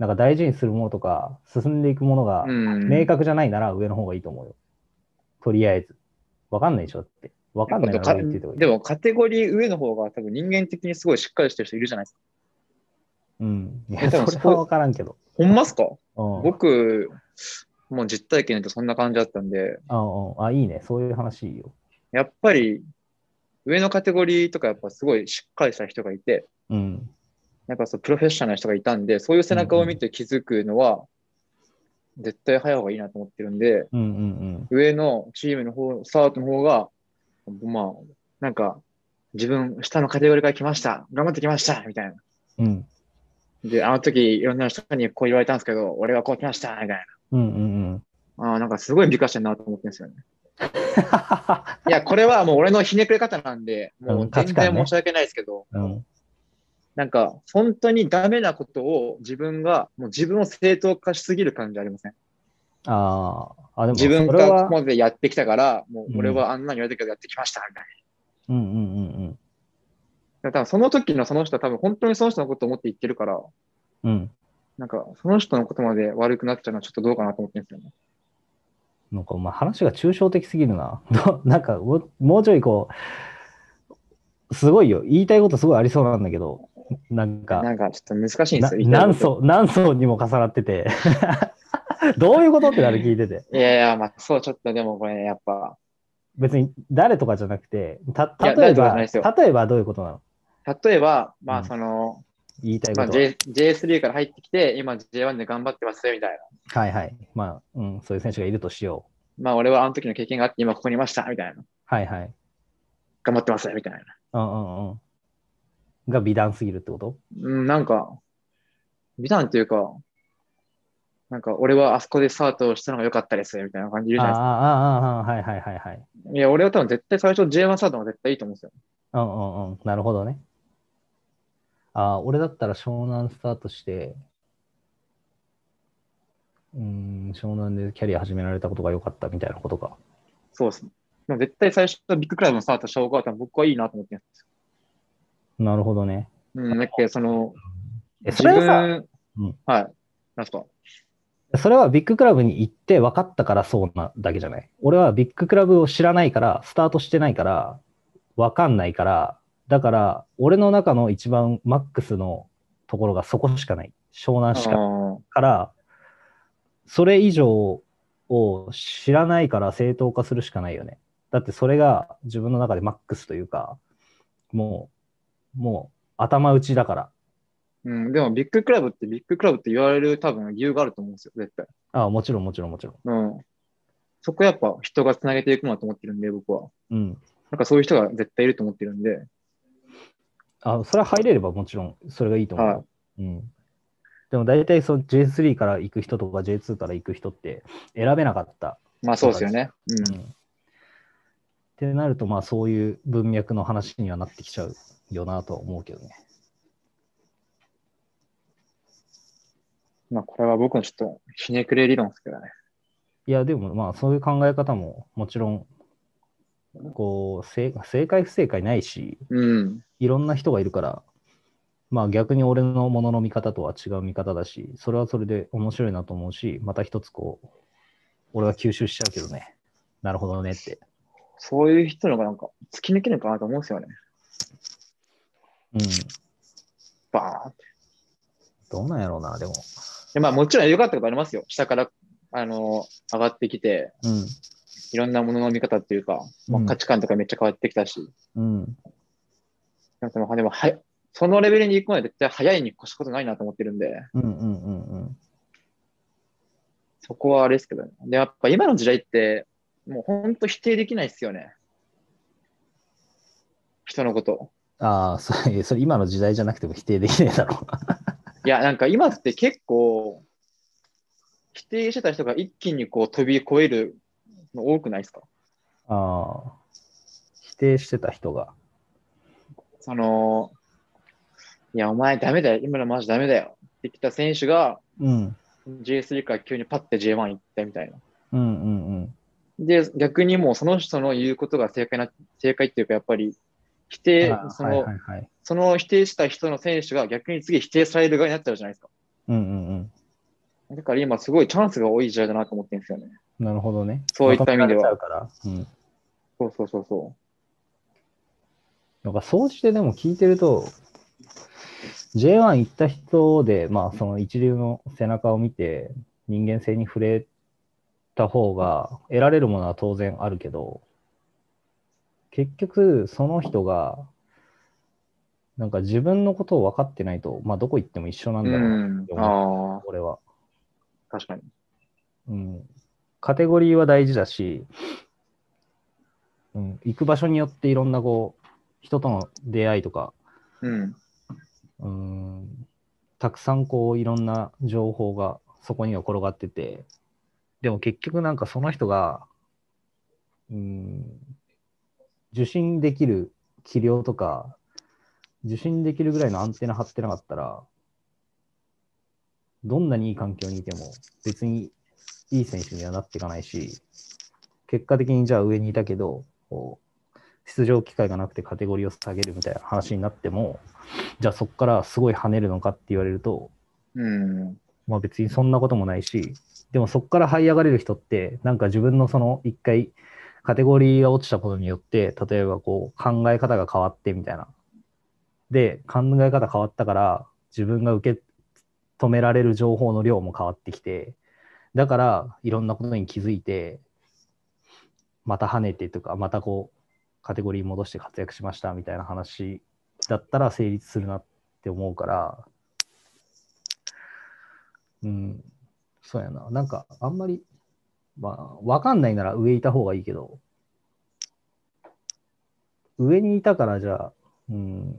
なんか大事にするものとか、進んでいくものがうん。 明確じゃないなら上の方がいいと思うよ。とりあえず。わかんないでしょって。わかんないならか上行ってた方がいい。 でもカテゴリー上の方が多分人間的にすごいしっかりしてる人いるじゃないですか。 うん。いえ、 や、 多分そこ、 それはわからんけど。 ほんますか？ うん。 僕、もう実体験でそんな感じだったんで、 あ、うん。あ、いいね。そういう話いいよ。 やっぱり上のカテゴリーとかやっぱすごいしっかりした人がいて、 うん。 やっぱそうプロフェッショナルな人がいたんで、そういう背中を見て気づくのは絶対早い方がいいなと思ってるんで、 うんうん上のチームの方、スタートの方が、まあ、なんか、自分、下のカテゴリーから来ました。頑張ってきました。みたいな。 うん。うん。 で、あの時、いろんな人にこう言われたんですけど、俺はこう来ました。みたいうんうんうん。 な。ああ、なんかすごい美化してるなと思ってるんですよね。いや、これはもう俺のひねくれ方なんで、もううん、価値全然観ね。 申し訳ないですけど、 うん。 なんか、本当にダメなことを自分が、もう自分を正当化しすぎる感じありません？ ああ、あ、でもそ自分れは、 がここまでやってきたから、もううん。 俺はあんなに言われたけどやってきました。みたいうんうんうんな。多分その時のその人は多分本当にその人のことを思って言ってるから、 うん。うん。 なんかその人のことまで悪くなっちゃうのはちょっとどうかなと思ってるんですよね。 なんか、まあ話が抽象的すぎるな。どなんかもう、もうちょいこう、すごいよ。言いたいことすごいありそうなんだけど、なんか、 なんかちょっと難しいんでなすよ、言いたいこと。 何層、何層にも重なっててどういうことってなる聞いてて。 いやいや、まあそう、ちょっとでもこれ、ね、やっぱ、 別に誰とかじゃなくて、た、 いや、誰とかじゃない例えば、 ですよ。 例えばどういうことなの？ 例えば、まあうん。 その、まあ、 言いたいことは。 J、ジェイスリー から入ってきて、今 ジェイワン で頑張ってますみたいな。 はいはい。まあ、うん、そういう選手がいるとしよう。 まあ俺はあの時の経験があって今ここにいましたみたいな。 はいはい。 頑張ってますみたいな。 うんうんうん。が美談すぎるってこと？ うん、なんか、美談っていうか、なんか俺はあそこでスタートしたのが良かったですみたいな感じで言うああ、 じゃないですか。 ああ、ああ、はいはいはいはい。 いや、俺は多分絶対最初 ジェイワン スタートの方が絶対いいと思うんですよ。 うんうんうん。なるほどね。ああ、俺だったら湘南スタートして、うーん、湘南でキャリア始められたことが良かったみたいなことか。 そうですね。でも絶対最初のビッグクラブのスタートした方が多分僕はいいなと思ってるんですなるほどね。 よ。うん、だっけその、 え、そ自れはさ、 分、 うん、 はい。なんすか？ それはビッグクラブに行って分かったからそうなだけじゃない。俺はビッグクラブを知らないから、スタートしてないから、分かんないから、だから、俺の中の一番マックスのところがそこしかない。湘南あしかあ、 から、それ以上を知らないから正当化するしかないよね。だってそれが自分の中でマックスというか、もう、もう頭打ちだから。 うん、でもビッグクラブってビッグクラブって言われる多分理由があると思うんですよ、絶対。 ああ、もちろんもちろんもちろん。 うん。そこやっぱ人がつなげていくものだと思ってるんで、僕は。 うん。 なんかそういう人が絶対いると思ってるんで、 あ、それは入れればもちろんそれがいいと思うよ。 はうん。でも大体その ジェイスリー から行く人とか ジェイツー から行く人って選べなかったい。まあそ人たち。 うですよね。うん。 うん。ってなると、まあそういう文脈の話にはなってきちゃうよなとは思うけどね。 まあこれは僕のちょっとひねくれ理論ですけどね。 いや、でもまあそういう考え方ももちろん、こう、正正解不正解ないし、 うん。 いろんな人がいるから、まあ逆に俺のものの見方とは違う見方だし、それはそれで面白いなと思うし、また一つこう、俺は吸収しちゃうけどね。なるほどねって。 そういう人のがなんか突き抜けるのかなと思うんですよね。 うん。 バーンって。 どうなんやろうな、でも。 でまあもちろん良かったことありますよ。下から、あの、上がってきて、 うん。 いろんなものの見方っていうか、まあ、 うん価値観とかめっちゃ変わってきたし、 うん。 なんかでも、でもはそのレベルに行くまで絶対早いに越したことないなと思ってるんで、 うんうんうんうん。 そこはあれですけどね。で、やっぱ今の時代って、もう本当否定できないですよね。人のこと。 ああ、それ、それ今の時代じゃなくても否定できないだろう。 いや、なんか今って結構、否定してた人が一気にこう飛び越えるの多くないですか？ ああ、否定してた人が。 その、いや、お前ダメだよ。今のマジダメだよ。ってきた選手がうん。 ジェイスリー から急にパッて ジェイワン 行ったみたいな。 うんうんうん。 で、逆にもうその人の言うことが正解な、正解っていうか、やっぱり否定、 ああ、はいはその、 いはい。 その否定した人の選手が逆に次否定される側になっちゃうじゃないですか。 うんうんだから今すごいチャンスが多い時代だなと思ってるんですよね。 うん。なるほどね。 そういった意味では。 まとめられちゃうから。うん。 そうそうそうそなんか、総じてでも聞いてると、ジェイワン 行った人で、まあ、その一流の背中を見て、人間性に触れた方が、得られるものは当然あるけど、結局、その人が、なんか自分のことを分かってないと、まあ、どこ行っても一緒なう。 んだろうなっうん。 て思う、 ああ、 俺は。 確かに。 うん。カテゴリーは大事だし、うん、行く場所によっていろんなこう、人との出会いとか、 うん。 うん、たくさんこう、いろんな情報がそこには転がってて、でも結局なんかその人が、うん、受信できる器量とか、受信できるぐらいのアンテナ張ってなかったら、どんなにいい環境にいても別にいい選手にはなっていかないし、結果的にじゃあ上にいたけど、こう出場機会がなくてカテゴリーを下げるみたいな話になっても、じゃあそこからすごい跳ねるのかって言われると、 うん。 まあ別にそんなこともないし、でもそこから這い上がれる人って、なんか自分のその一回カテゴリーが落ちたことによって、例えばこう考え方が変わってみたいな。で、考え方変わったから、自分が受け止められる情報の量も変わってきて、だからいろんなことに気づいて、また跳ねてとか、またこう、カテゴリー戻して活躍しましたみたいな話だったら成立するなって思うから、うん、そうやな。なんか、あんまり、まあ、わかんないなら上いた方がいいけど、上にいたからじゃあ、うん、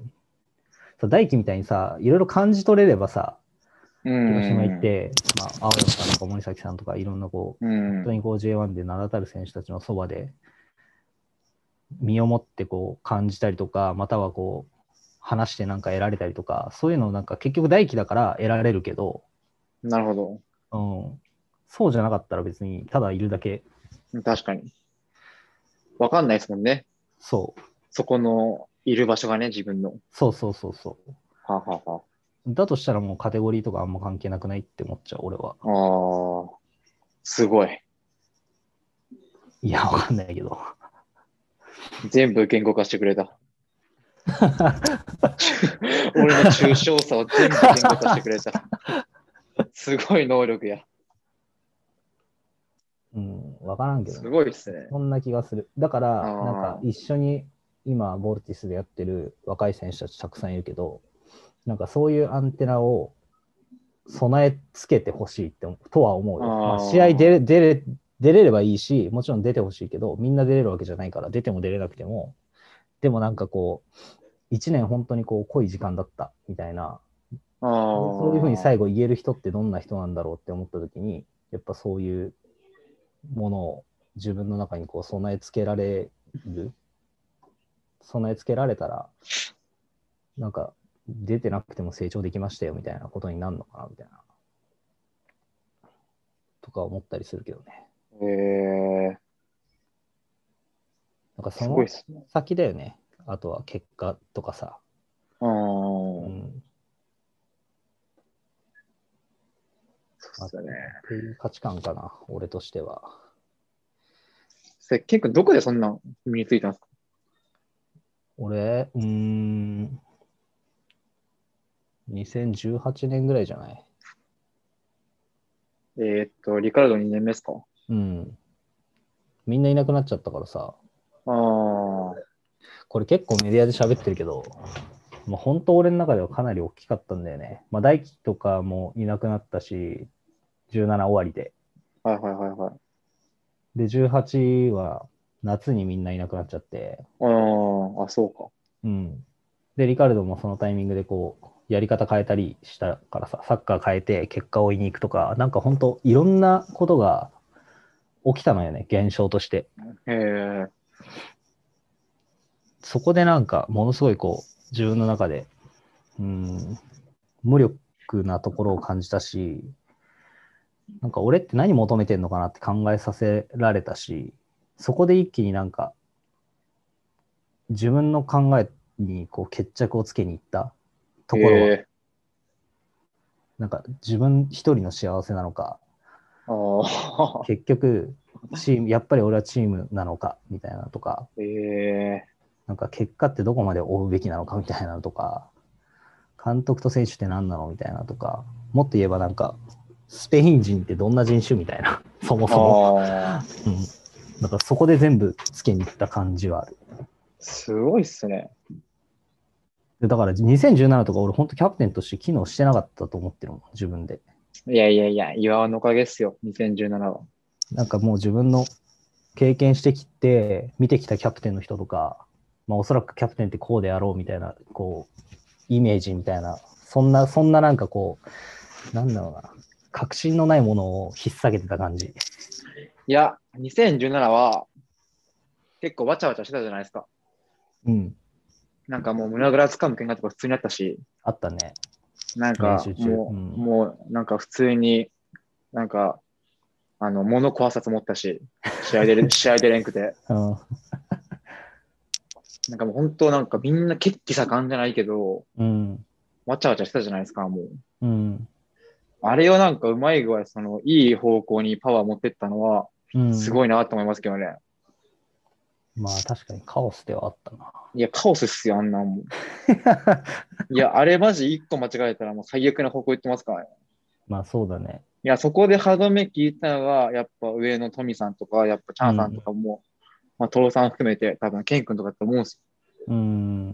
大輝みたいにさ、いろいろ感じ取れればさ、 う広島行っん。 て、まあ、青山さんとか森崎さんとかいろんなこう、 う本当ん。 にこう ジェイワン で名だたる選手たちのそばで身をもってこう感じたりとか、またはこう話してなんか得られたりとか、そういうのなんか結局大輝だから得られるけど、 なるほうん、そうじゃなかったら別にただいるだけ、 ど。確かに。わかんないですもんね。 そう、 そこのいる場所がね、自分の。 そうそうそうそはあ、はあはう。だとしたらもうカテゴリーとかあんま関係なくないって思っちゃう、俺は。 あ、ああ、すごい。 いや、わかんないけど。 全部言語化してくれた。俺の抽象さを全部言語化してくれた。すごい能力や。 うん、わからんけどすね。 ごいですね。 そんな気がする。だかあら、なんかあ、 一緒に今、ボルティスでやってる若い選手たちたくさんいるけど、なんかそういうアンテナを備え付けてほしいってとは思うあよ。まあ、試合あ、 出れ出れ出れればいいし、もちろん出てほしいけど、みんな出れるわけじゃないから、出ても出れなくても、でもなんかこう、一年本当にこう濃い時間だったみたいな、 あそういうふうにあ、 最後言える人ってどんな人なんだろうって思った時に、やっぱそういうものを自分の中にこう備え付けられる、備え付けられたら、なんか出てなくても成長できましたよみたいなことになるのかなみたいな、とか思ったりするけどね。 ええ、 なんかそすごいのっすね。 先だよね。あとは結果とかさ。 ああ、そうっうん。あっすよね。 ていう価値観かな、俺としては。 せ結構どこでそんな身についたんですか？ 俺、うーん、にせんじゅうはちねんぐらいじゃない？ えーっと、リカルドにねんめですか？ うん。みんないなくなっちゃったからさ。 ああ、 これ結構メディアで喋ってるけど、まあ、本当俺の中ではかなり大きかったんだよね。まあ、大輝とかもいなくなったし、じゅうなな終わりで。 はいはいはいはい。 で、じゅうはちは夏にみんないなくなっちゃって、 ああ、あ、そうか。 うん。で、リカルドもそのタイミングでこう、やり方変えたりしたからさ、サッカー変えて結果を追いに行くとか、なんか本当いろんなことが起きたのよね、現象として。 へえ、 そこでなんか、ものすごいこう、自分の中で、うん、無力なところを感じたし、なんか俺って何求めてんのかなって考えさせられたし、そこで一気になんか、自分の考えにこう決着をつけに行ったとへころはえ、 なんか自分一人の幸せなのか、 ああ。 結局チーム、やっぱり俺はチームなのかみたいなとか、 ええなんか結果ってどこまで追うべきなのかみたいなのとか、監督と選手って何なのみたいなとか、もっと言えばなんか、スペイン人ってどんな人種みたいな、そもそも。 ああ。 うん。だからそこで全部つけに行った感じはある。 すごいっすね。 でだからにせんじゅうななとか俺本当キャプテンとして機能してなかったと思ってるもん、自分で。 いやいやいや、岩尾のおかげっすよ、にせんじゅうななは。 なんかもう自分の経験してきて、見てきたキャプテンの人とか、まあおそらくキャプテンってこうであろうみたいな、こう、イメージみたいな、そんな、そんななんかこう、なんだろうな、確信のないものを引っ提げてた感じ。 いや、にせんじゅうななは結構わちゃわちゃしてたじゃないですか。 うん。 なんかもう胸ぐらつかむ喧嘩とか普通にあったし、 あったね。 なんか練習中。うもう、 ん。 もうなんか普通に、なんか、あの、物壊さず持ったし、試合で、試合でれんくて。 うん。 なんかもう本当なんかみんな血気盛んじゃないけど、 うん。 わちゃわちゃしてたじゃないですか、もう。 うん。 あれをなんかうまい具合、その、いい方向にパワー持ってったのは、 うん。 すごいなと思いますけどね。 まあ確かにカオスではあったな。 いや、カオスっすよ、あんなんもん。いや、あれマジ一個間違えたらもう最悪な方向行ってますからね。 まあそうだね。 いや、そこで歯止め聞いたのは、やっぱ上のトミさんとか、やっぱチャンさんとうん。 かも、まあ、トロさん含めて、多分ケン君とかだと思うんですうん。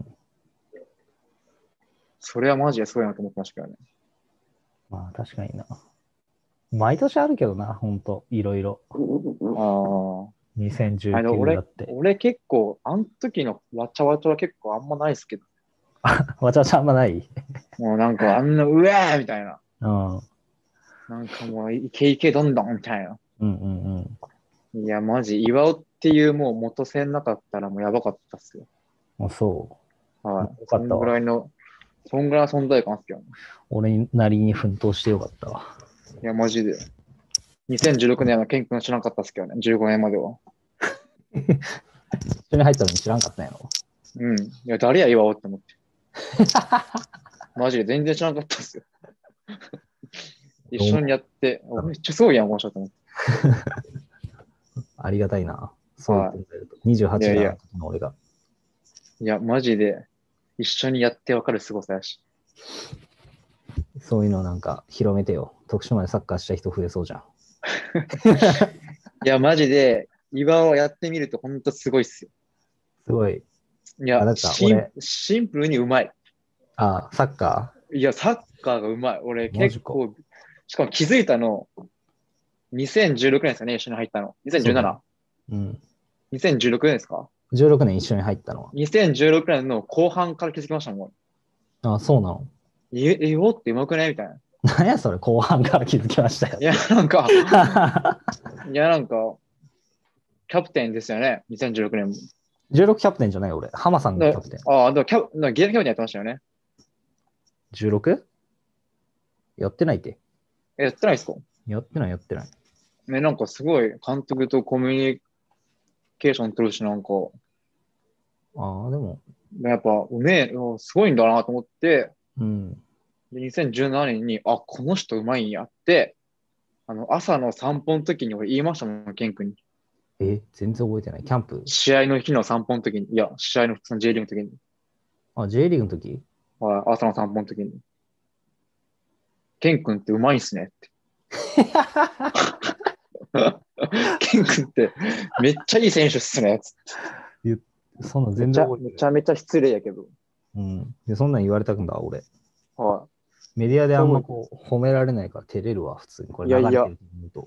よ。それはマジですごいなと思ってましたけどね。 まあ確かにな。毎年あるけどな、ほんと、いろいろ。 ああ。あの、 にせんじゅうきゅうだ俺、 って。 俺結構、あの時のわちゃわちゃは結構あんまないですけど、 わちゃわちゃあんまない。 もうなんかあんな、うえーみたいな。 うん。うんなんかもう、イケイケどんどんみたいな。 うんうん。 いや、マジ、岩尾っていうもう元戦なかったらもうやばかったっすよ。 もうそはい。 う。よかそんぐらったわ。 いの、そんぐらいの存在感っすよね。 俺なりに奮闘してよかったわ。 いや、マジで。にせんじゅうろくねんはケン君知らなかったっすけどね。じゅうごねんまでは。 一緒に入ったのに知らんかったんやろ。 うん。いや、誰や岩尾って思って。マジで全然知らなかったっすよ。一緒にやって、おめっちゃすごいやん、この人と思って。 ありがたいな。そう言っはてもらえると。にじゅうはちだ、 いやいや、 の俺が。 いや、マジで一緒にやってわかる凄さやし。 そういうのなんか広めてよ。徳島でサッカーした人増えそうじゃん。 いや、マジで岩尾やってみるとほんとすごいっすよ。 すごい。あ、 いや、 なんかシン、 俺、 シンプルにうまい。 あ、サッカいや、サッカーがうまい。俺ーマジか。 結構、しかも気づいたの、にせんじゅうろくねんですかね、一緒に入ったの。 そうだね。 にせんじゅうなな。 うん。 にせんじゅうろくねんですか？ じゅうろくねん一緒に入ったのは。 にせんじゅうろく 年の後半から気づきましたもん。 あ、そうなの。 え、えよってうまくないみたいな。 何やそれ、後半から気づきましたよ。 いや、なんか、いや、なんか、キャプテンですよね、にせんじゅうろくねんも。 じゅうろくキャプテンじゃない俺。ハマさんがキャプテン。 ああ、でもキャプ、ゲームキャプテンやってましたよね。 じゅうろく? やってないって。 え、やってないですか？ やってないやってない。 ね、なんかすごい監督とコミュニケーション取るし、なんか、 ああ、でも、 やっぱ、うめえ、すごいんだなと思って、 うん。 でにせんじゅうななねんに、あ、この人うまいんやって、あの、朝の散歩の時に俺言いましたもん、ケン君に。 え、全然覚えてない。キャンプ。 試合の日の散歩の時に、いや、試合の普通の J リーグの時に、 あ、J リーグの時。 はい、朝の散歩の時に、ケン君ってうまいんすねって。ケン君ってめっちゃいい選手っすねつって。 そんなんめちゃ全然覚えてない。 めちゃめちゃ失礼やけど。 うん。で、そんなん言われたくんだ、俺。 はメディアでい。 あんまこう、褒められないから照れるわ、普通に。これいやいや、 流れてると思うと。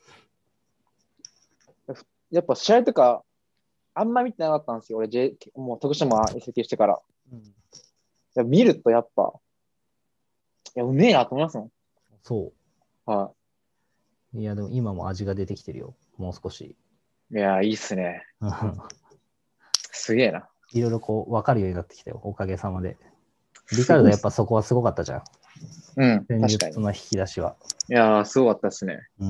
やっぱ試合とか、あんま見てなかったんですよ。俺、J、もう徳島移籍してから。 うん、 いや見るとやっぱ、いや、うめえなと思いますもん。 そはう。いや、でも今も味が出てきてるよ。もう少し。 い。いや、いいっすね。 うんすげえな。 いろいろこう、分かるようになってきたよ。おかげさまで。リカルドやっぱそこはすごかったじゃん。 うん、 戦確かに。 術の引き出しは。 いやー、すごかったっすね。 うん。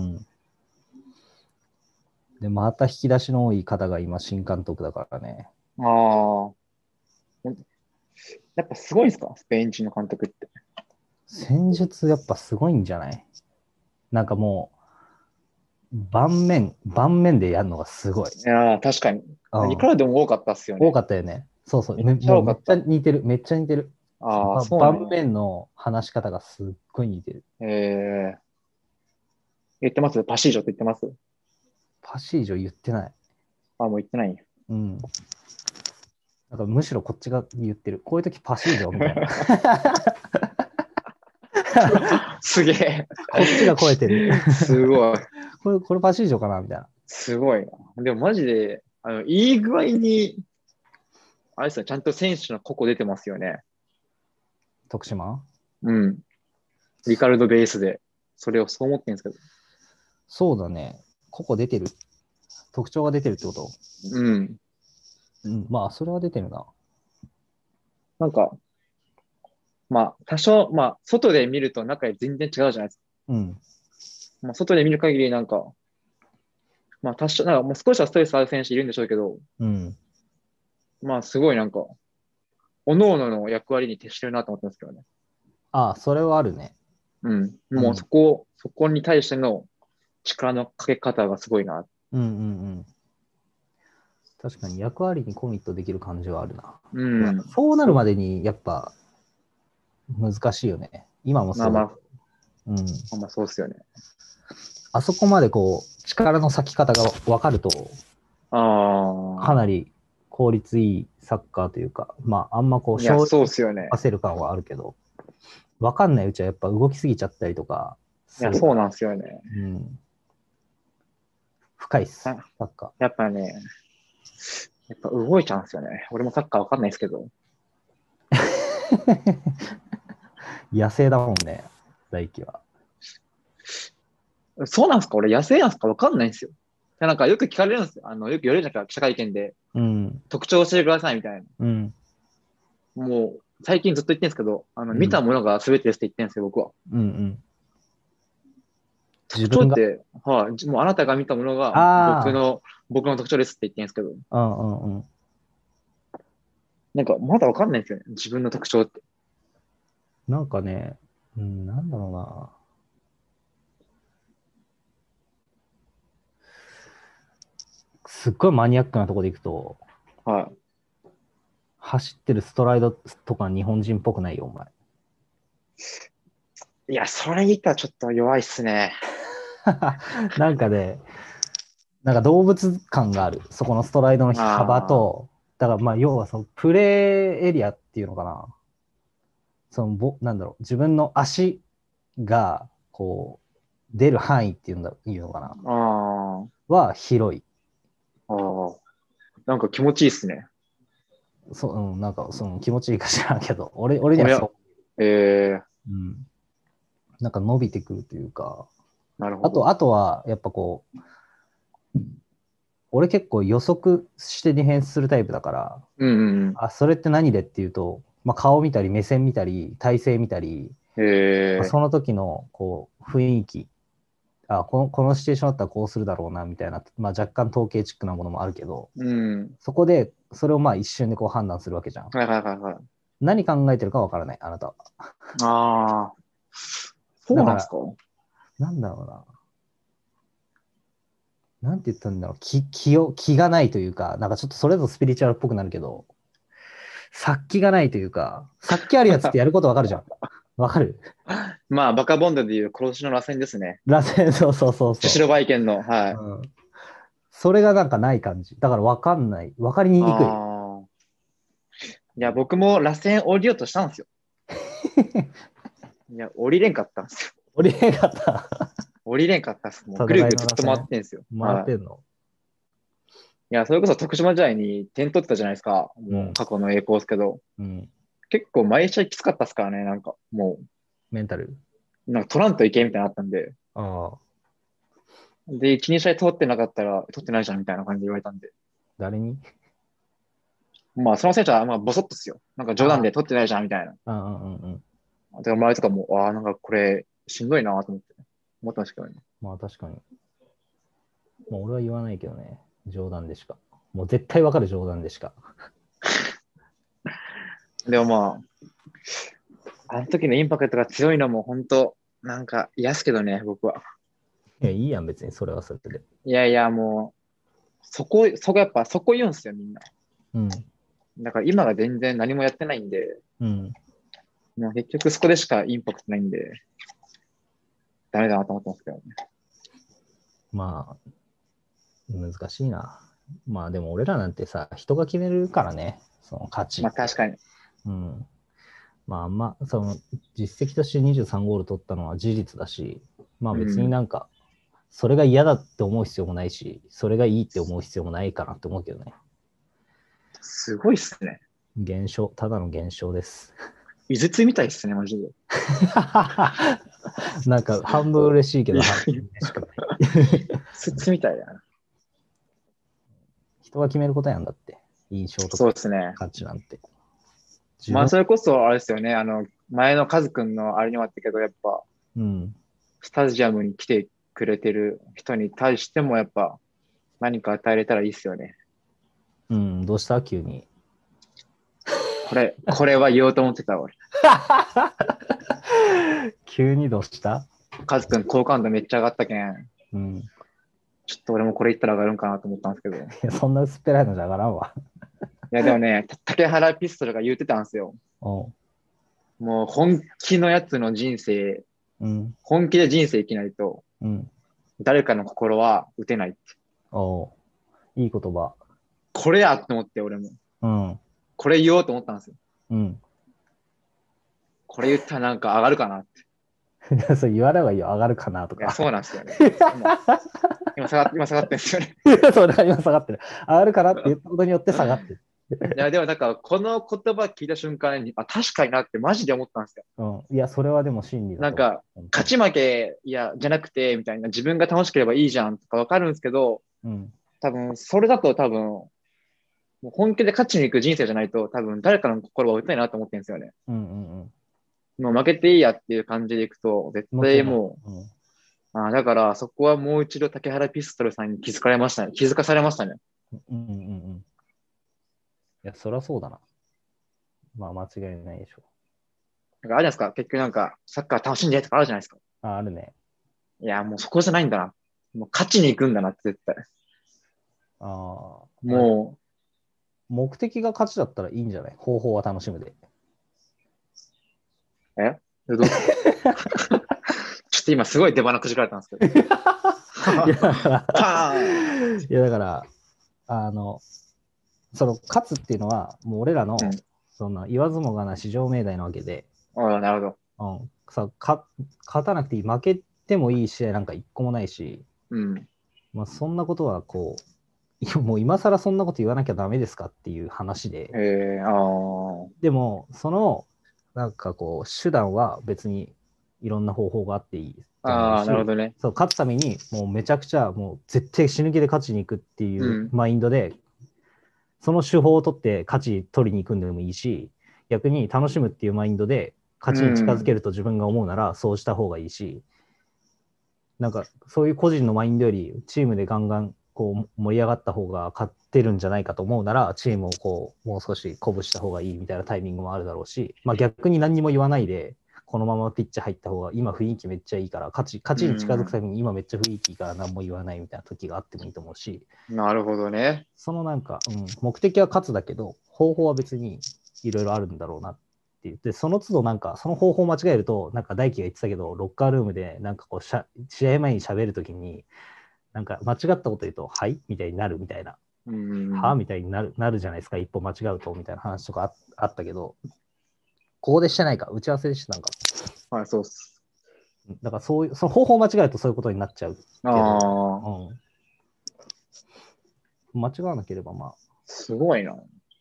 で、また引き出しの多い方が今、新監督だからね。 ああ。やっぱすごいんすかスペイン人の監督って。 戦術やっぱすごいんじゃない？なんかもう、盤面、盤面でやるのがすごい。 いやー、確かに。 うん。 いくらでも多かったっすよ多ね。 かったよね。そうそう。 めっちゃめもうめっちゃ多かった。 似てる。めっちゃ似てる。 ああ、 ば盤そうなんや。 面の話し方がすっごい似てる。 えー、言ってますパシージョって言ってますパシージョ言ってない。 あ、もう言ってないんや。 うん。なんかむしろこっちが言ってる。こういう時パシージョみたいな。 すげえ。 こっちが超えてる。 すごい。 これ、これパシージョかなみたいな。 すごいな。でもマジで、あの、いい具合に、あれですよ、ちゃんと選手の個々出てますよね。 徳島。 うん。リカルドベースで。それをそう思ってるんですけど。 そうだね。ここ出てる。特徴が出てるってこと？ うん。 うん。まあ、それは出てるな。 なんか、まあ、多少、まあ、外で見ると中で全然違うじゃないですか。 うん。 まあ、外で見る限りなんか、まあ、多少、なんかもう少しはストレスある選手いるんでしょうけど、 うん。 まあ、すごいなんか、各々の役割に徹してるなと思ってますけどね。 ああ、それはあるね。 うん。もううん。 そこ、そこに対しての力のかけ方がすごいな。 うんうんうん。確かに役割にコミットできる感じはあるな。 うでもん。 そうなるそ、 までにやっぱ難しいよね。今もまあまあ、 そうだけど。うん。 まあまあそうっすよね。 あそこまでこう、力の割き方が分かると、かなあり効率いいサッカーというか、まあ、あんまこう、 あ。いや、 勝利そうっすよね。 させる感はあるけど、分かんないうちはやっぱ動きすぎちゃったりとかいや、 するから、 そうなんっすよね。 うん、深いっす、 あサッカやっぱね、やっぱ動いちゃうんですよね。俺もサッカーわかんないですけど。 ー。野生だもんね、大輝は。 そうなんすか俺野生なんすかわかんないんですよ。でなんかよく聞かれるんですよ。あの、よく言われるじゃないですか、記者会見で。 うん、 特徴を教えてくださいみたいな。 うん、 もう、最近ずっと言ってるんですけど、あの、 うん、 見たものが全てですって言ってるんですよ、僕は。 うん、うん。自特徴分が、 って、はい、もうあなたが見たものが僕あの、僕の特徴ですって言ってるんですけど、 あ、うん、うん、うん。 なんかまだわかんないんですよね。自分の特徴って。 なんかね、うん、なんだろうな。すっごいマニアックなところでいくと、 は走ってるストライドとか日本人っぽくないよ、お前。 い。いや、それ言ったらちょっと弱いっすね。 なんかね、なんか動物感がある。そこのストライドの幅あと、だからまあ要はそのプレーエリアっていうのかな。そのぼ、なんだろう、自分の足がこう出る範囲っていうんだ、いうのかな。 あ、ああ、 は広い。 ああ。なんか気持ちいいっすね。 そう、うん、なんかその気持ちいいか知らんけど、俺、俺におや、 はそええう、うん、なんか伸びてくるというか、あと、 なるほど。 あとはやっぱこう、俺結構予測してディフェンスするタイプだから、 うんうんあ、それって何でっていうと、まあ、顔見たり、目線見たり、体勢見たり、 うん。えまあその時のこう雰囲気、あこの、このシチュエーションだったらこうするだろうな、みたいな、まあ、若干統計チックなものもあるけど、 えうん。 そこで、それをまあ一瞬でこう判断するわけじゃん。 はいはいはいはい。 何考えてるかわからない、あなたは。 ああ、そうだから、 なんすかなんだろうな。なんて言ったんだろう。気、気を、気がないというか、なんかちょっとそれぞれスピリチュアルっぽくなるけど、殺気がないというか、殺気あるやつってやることわかるじゃん。わかる？ まあ、バカボンドでいう殺しの螺旋ですね。 螺旋、そうそうそうそ後ろバイケンの、はう。 い。 うん。それがなんかない感じ。だからわかんない。わかりにくい。 ああ。いや、僕も螺旋降りようとしたんですよ。いや、降りれんかったんですよ。 降りれなかった。 降りれんかったっす。もうぐる戦いぐるずっと回っの螺旋てんすよ。はい。 回ってんの？ いや、それこそ徳島時代に点取ってたじゃないですか。もううん。 過去の栄光ですけど。 うん。 結構毎試合きつかったっすからね。なんか、もメンタル。 う、なんか取らんといけんみたいなのあったんで。 ああ。 で、いち、に試合取ってなかったら、取ってないじゃんみたいな感じで言われたんで。 誰に？ まあ、その選手は、まあ、ボソッとっすよ。なんか冗談あで取ってないじゃんみたいな。 あ。うんうんうんうん。 で、周りとかも、ああ、なんかこれ、しんどいなと思って、思ったんですけどね。 まあ確かに。まあ俺は言わないけどね。冗談でしか。もう絶対わかる冗談でしか。 でもまあの時のインパクトが強いのも本当、なんか嫌っすけどね、僕は。 いや、いいやん、別にそれはそれで。 いやいや、もう、そこ、そこやっぱ、そこ言うんすよ、みんな。 うん。 だから今が全然何もやってないんで、 うん。 もう結局そこでしかインパクトないんで、ダメだなと思ってますけどね。 まあ、難しいな。まあでも俺らなんてさ、人が決めるからね、その価値。 まあ確かに。 うん。まああんま、その実績としてにじゅうさんゴール取ったのは事実だし、まあ別になんか、それが嫌だって思う必要もないし、それがいいって思う必要もないかなって思うけどね。 すごいっすね。 現象、ただの現象です。 井筒みたいっすね、マジで。 なんか半分嬉しいけど、半分嬉しくない。 筒みたいだな。 人が決めることやんだって。印象とかそうですね。 価値なんて。自分、 まあそれこそ、あれですよね。あの、前のカズくんのあれにもあったけど、やっぱ、 うん。 スタジアムに来てくれてる人に対しても、やっぱ、何か与えれたらいいっすよね。 うん、どうした急に。 これ、これは言おうと思ってた、俺。 急にどうした。 カズくん好感度めっちゃ上がったけん、 うん。 ちょっと俺もこれ言ったら上がるんかなと思ったんですけど。いいや、そんな薄っぺらいのじゃ上がらんわ。 や、でもね、竹原ピストルが言ってたんですよ。 おう。 もう本気のやつの人生、 うん。 本気で人生生きないと、 うん。 誰かの心は打てないって。 おう。いい言葉。 これやって思って、俺も。 うん。 これ言おうと思ったんですよ。 うん。 これ言ったらなんか上がるかなって。 いや、それ言わればいいよ。上がるかなといや、 か。 そうなんですよね。今、今下がって、今下がってるんですよね。 いや、それは今下がってる。上がるかなって言ったことによって下がってる。 いや、でもなんか、この言葉聞いた瞬間に、あ、確かになってマジで思ったんですよ。 うん。いや、それはでも真理だと思う。 なんか、勝ち負け、いや、じゃなくて、みたいな、自分が楽しければいいじゃんとかわかるんですけど、 うん。 多分、それだと多分、もう本気で勝ちに行く人生じゃないと、多分、誰かの心は打てないなと思ってるんですよね。 うんうんうん。 もう負けていいやっていう感じでいくと、絶もちろん。 対もうん、 う、あだからそこはもう一度竹原ピストルさんに気づかれましたね。気づかされましたね。 うんうんうんうん。いや、そりゃそうだな。まあ、間違いないでしょなんかあるじゃないですか。結局なんか、サッカー楽しんでとかあるじゃないですか。 う。あ、あるね。 いや、もうそこじゃないんだな。もう勝ちに行くんだなって絶対。 ああ、あれ、 も目的が勝ちだったらいいんじゃない。方法は楽しむで。 う、えどうですか？ちょっと今すごい出花くじかれたんですけど。 いや、だからパーンいや、だから、あの、その勝つっていうのは、もう俺らの、 うん。 そんな言わずもがな至上命題なわけで、 ああ、なるほうど。 ん、さか勝たなくていい、負けてもいい試合なんか一個もないし、 うん。 まあ、そんなことはこう、いやもう今更そんなこと言わなきゃダメですかっていう話で、 ええー、ああ。 でも、その、なんかこう、手段は別にいろんな方法があっていいと思うああ、なるほし、 どね。 そう、勝つためにもうめちゃくちゃもう絶対死ぬ気で勝ちに行くっていううん。 マインドで、その手法を取って勝ち取りに行くんでもいいし、逆に楽しむっていうマインドで勝ちに近づけると自分が思うならそうした方がいいし、なんかそういう個人のマインドよりチームでガンガンこう盛り上がった方が勝ってるんじゃないかと思うなら、チームをこうもう少し鼓舞した方がいいみたいなタイミングもあるだろうし、まあ、逆に何にも言わないでこのままピッチ入った方が今雰囲気めっちゃいいから勝ち勝ちに近づくために今めっちゃ雰囲気いいから何も言わないみたいな時があってもいいと思うし、 なるほどね。 そのなんか、うん、目的は勝つだけど方法は別にいろいろあるんだろうなって言って、その都度なんかその方法を間違えると、なんか大輝が言ってたけどロッカールームでなんかこうしゃ試合前に喋るときになんか間違ったこと言うとはいみたいになるみたいな、 うん。 はみたいになるなるじゃないですか、一歩間違うとみたいな話とか あ, あったけど、ここでしてないか、打ち合わせでしてたんか。 はい、そうっす。 だからそういうその方法を間違えるとそういうことになっちゃうけど、 ああ、 うん、間違わなければまあ。 すごいな。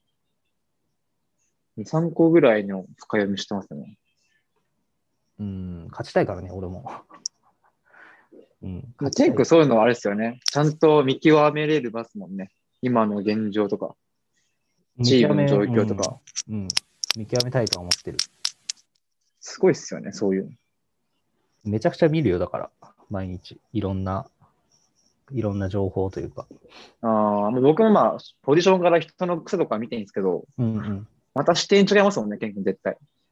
に、さんこぐらいの深読みしてますね。 うん、勝ちたいからね、俺も。うん、 テイクそういうのはあれですよね。ちゃんと見極めれるますもんね。今の現状とか、チームの状況とか。 うん、うん、見極めたいとは思ってる。 すごいっすよね、そういうの。 めちゃくちゃ見るよ、だから、毎日。いろんな、いろんな情報というか。 ああ、僕もまあ、ポジションから人の癖とか見てるんですけど、 うんうん。 また視点違いますもんね、ケン君絶対。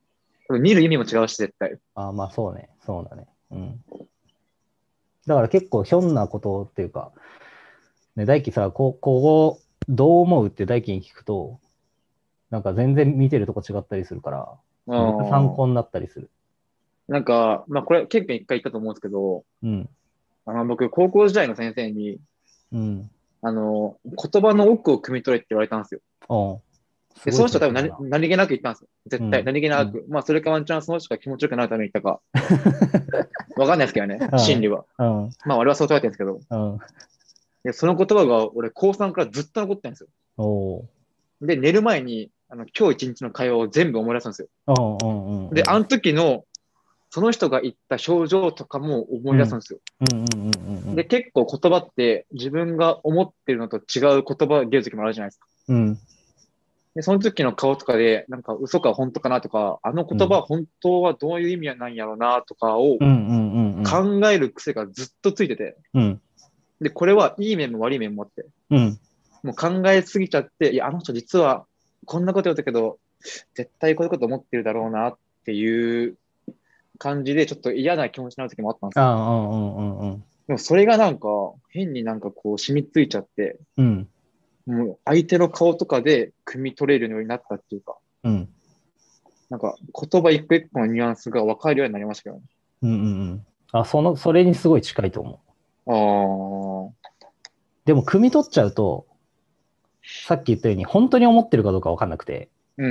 見る意味も違うし、絶対。 ああ、まあそうね。そうだね。うん。だから結構ひょんなことっていうか、ね、大輝さ、こう、こう、どう思うって大輝に聞くと、なんか全然見てるとこ違ったりするから、 うめっちゃ参ん。 考になったりする。 なんか、まあこれ結構一回言ったと思うんですけど、 うん。 あの僕、高校時代の先生に、 うん。 あの、言葉の奥を汲み取れって言われたんですよ。 おうすで、 ごいその人は多分何、 先生だな。 何気なく言ったんですよ。絶対、 うん。 何気うん。 なく。まあ、それかワンチャンその人が気持ちよくなるために言ったか、わかんないですけどね、 うん。 真理は。 うん。 まあ、俺はそう捉えてるんですけど、 うん。 で、その言葉が俺、高さんからずっと残ってるんですよ。 おう。 で、寝る前に、あの、今日一日の会話を全部思い出すんですよ。 うん。うん。うで、あん。 の時の、その人が言った表情とかも思うん。 い出すんですよ。 うん。うん。うん。うで、 ん。 結構言葉って自分が思ってるのと違う言葉が出る時もあるじゃないですか。 うん。 で、その時の顔とかで、なんか嘘か本当かなとか、あのうん。 言葉は本当はどういう意味なんやろうなとかをうん。うん。うん。 考える癖がずっとついてて、 うん。 で、これはいい面も悪い面もあって、 うん。 もう考えすぎちゃって、いや、あの人実はこんなこと言ったけど、絶対こういうこと思ってるだろうなっていう感じで、ちょっと嫌な気持ちになる時もあったんですよ。 ああ、うん。うん。うん。 でもそれがなんか、変になんかこう染みついちゃって、 うん。 もう相手の顔とかで汲み取れるようになったっていうか、 うん。 なんか言葉一個一個のニュアンスが分かるようになりましたけどね。 うん。うん。あ、その、それにすごい近いと思う。 ああ、 でも、汲み取っちゃうと、さっき言ったように、本当に思ってるかどうかわかんなくて、 うん、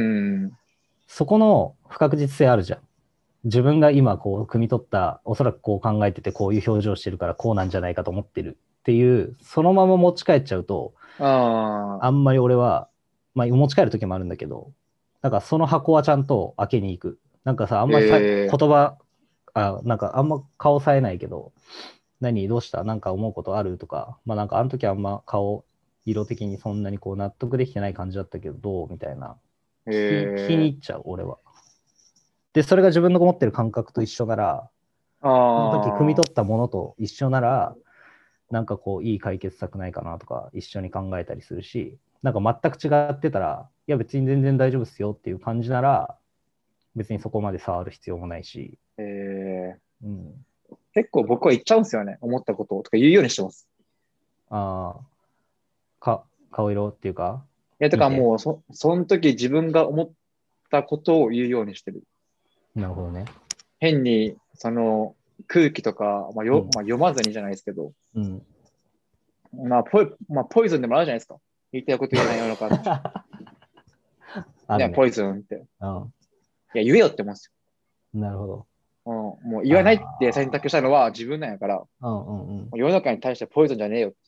そこの不確実性あるじゃん。自分が今こう、汲み取った、おそらくこう考えてて、こういう表情してるからこうなんじゃないかと思ってるっていう、そのまま持ち帰っちゃうと、 ああ、 あんまり俺は、まあ持ち帰る時もあるんだけど、なんかその箱はちゃんと開けに行く。なんかさ、あんまりさ、言ええ葉、あ、なんかあんま顔さえないけど、何どうしたなんか思うことあるとか、まあなんかあの時あんま顔、色的にそんなにこう納得できてない感じだったけど、どうみたいな。聞き、聞きにええ行っちゃう、俺は。で、それが自分の思ってる感覚と一緒なら、その時汲みああ、 取ったものと一緒なら、なんかこう、いい解決策ないかなとか、一緒に考えたりするし、なんか全く違ってたら、いや別に全然大丈夫っすよっていう感じなら、別にそこまで触る必要もないし、 ええうん。 結構僕は言っちゃうんですよね。思ったこととか言うようにしてます。 ああ、か、顔色っていうか、 いや、だ見て。 からもう、そ、その時自分が思ったことを言うようにしてる。 なるほどね。 変に、その、空気とか、まあ、よ、 うん。 まあ、読まずにじゃないですけど、 うん。 まあ、ポイ、まあ、ポイズンでもあるじゃないですか。言いたいこと言えない世の中って。いや、 あるね。 ポイズンって。 うん。 いや、言えよって思うんですなるほど。 よ。うん、もう言わないって選択しあたのは自分なんやから、 あ。うんうんうん。 世の中に対してポイズンじゃねえよって。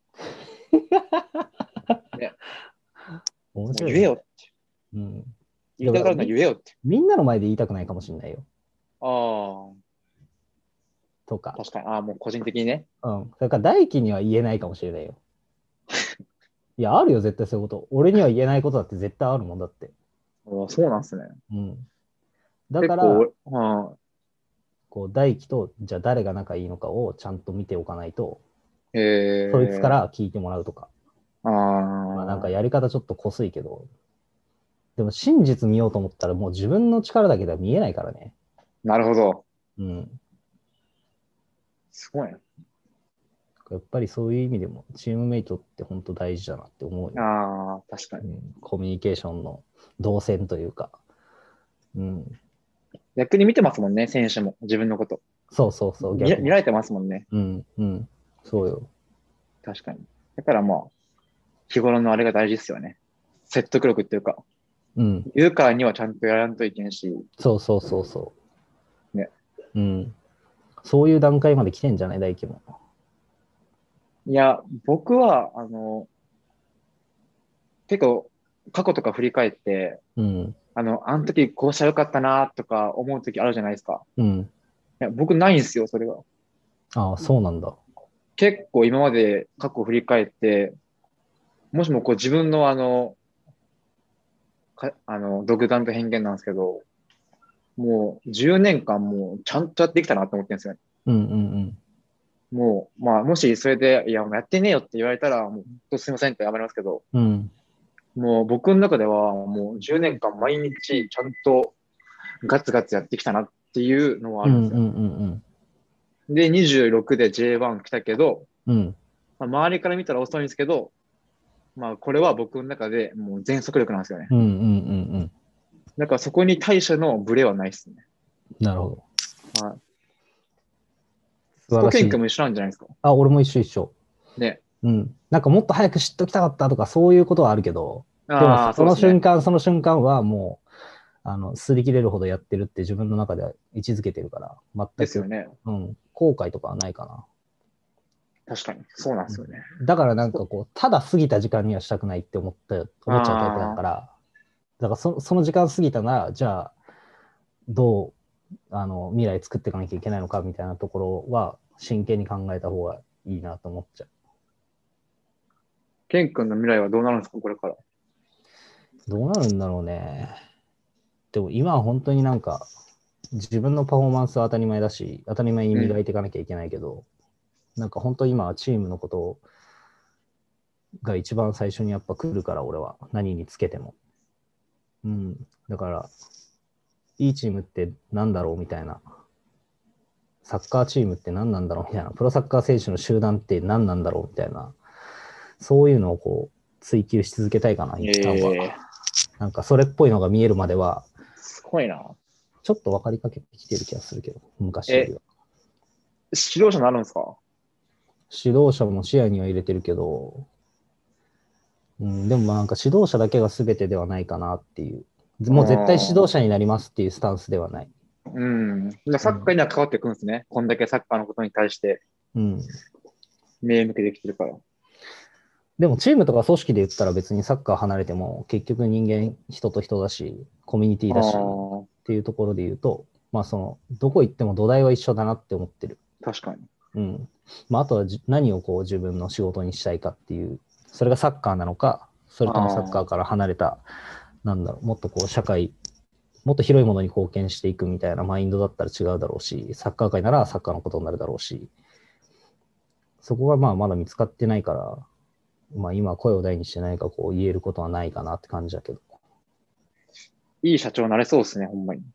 ね、もう面白いね。 言えよって。 うん。 言いたがるのはでもみ、 言えよって。 みんなの前で言いたくないかもしれないよ。 あとか。 あ、確かに。ああ、もう個人的にね。 うん。それから大輝には言えないかもしれないよ。いや、あるよ、絶対そういうこと。俺には言えないことだって絶対あるもんだって。 ああ、そうなんですね。 うん。だから、 結構、あこう、大輝と、じゃあ誰が仲いいのかをちゃんと見ておかないと、 ーそいつかえら聞いてもらうとか。 ー、 まあなんかああ、 やり方ちょっとこすいけど、でも真実見ようと思ったらもう自分の力だけでは見えないからね。 なるほど。 うん。 すごいね。 やっぱりそういう意味でも、チームメイトって本当大事だなって思うよ。 ああ、確かに。 うん、コミュニケーションの動線というか。うん。 逆に見てますもんね、選手も。自分のこと。 そうそうそう、 見、 逆に。 見られてますもんね。 うん、うん。そうよ。 確かに。だからまあ、日頃のあれが大事ですよね。説得力っていうか、 うん。 言うからにはちゃんとやらんといけんし、 そうそうそうそね。 う。うん。そういう段階まで来てんじゃない大輝も。 いや、僕は、あの、結構、過去とか振り返って、 うん。 あの、あの時こうしたらよかったなとか思う時あるじゃないですか。 うん。 いや、僕ないんですよ、それが。 ああ、そうなんだ。 結構今まで過去振り返って、もしもこう自分のあの、か、あの、独断と偏見なんですけど、もうじゅうねんかんもうちゃんとやってきたなと思ってるんですよね。 うんうんもう、まあ、もしそれで、いや、もうやってねえよって言われたら、もう本当すいませんって謝りますけど、 うん。うん。 もう僕の中ではもうじゅうねんかん毎日ちゃんとガツガツやってきたなっていうのはあうるんですよ。 んうんうんで、にじゅうろくで ジェイワン 来たけど、 うん。うん。 まあ、周りから見たら遅いんですけど、まあ、これは僕の中でもう全速力なんですよね。 うんうんうんうん。 だからそこに対してのブレはないですね。 なるほど。 はい。そこ、 素晴らしい。 ケン君も一緒なんじゃないですか。 あ、俺も一緒一緒。 ね。 うん。なんかもっと早く知っときたかったとかそういうことはあるけど、でもああ、 そそうですね。 の瞬間、その瞬間はもう、あの、擦り切れるほどやってるって自分の中では位置づけてるから、全く、 ですよね。 うん、後悔とかはないかな。 確かに。そうなんでうん、 すよね。 だからなんそうかこう、ただ過ぎた時間にはしたくないって思った、思っちゃうタイプだああ、 から、だからそその時間過ぎたなら、じゃあ、どう、あの、未来作っていかなきゃいけないのかみたいなところは、真剣に考えた方がいいなと思っちゃう。 ケン君の未来はどうなるんですか、これから。 どうなるんだろうね。でも今は本当になんか、自分のパフォーマンスは当たり前だし、当たり前にうん。 磨いていかなきゃいけないけど、なんか本当今はチームのことが一番最初にやっぱ来るから、俺は何につけても。うん。だから、いいチームって何だろうみたいな、サッカーチームって何なんだろうみたいな、プロサッカー選手の集団って何なんだろうみたいな、そういうのをこう追求し続けたいかな、一旦は。 ええなんかそれっぽいのが見えるまでは、 すごいな。 ちょっと分かりかけてきてる気がするけど、昔よりえ、 は。 指導者になるんですか？ 指導者も視野には入れてるけど、うん、でもまあなんか指導者だけが全てではないかなっていう。 あもう絶対指導あ、 者になりますっていうスタンスではない。 うん。サッカーうん。 には関わってくるんですね。こんだけサッカーのことに対してうん。 目向けてきてるから。 でもチームとか組織で言ったら別にサッカー離れても結局人間人と人だし、コミュニティあだしあ、 っていうところで言うと、まあその、どこ行っても土台は一緒だなって思ってる。 確かに。 うん。まああとはじ何をこう自分の仕事にしたいかっていう、それがサッカーなのか、それともサッカーあから離れた、なんだろう、もっとこう社会、もっと広いものに貢献していくみたいなマインドだったら違うだろうし、サッカー界ならサッカーのことになるだろうし、そこがまあまだ見つかってないから、まあ今声を大にして何かこう言えることはないかなって感じだけど。 いい社長になれそうですね、ほんまに。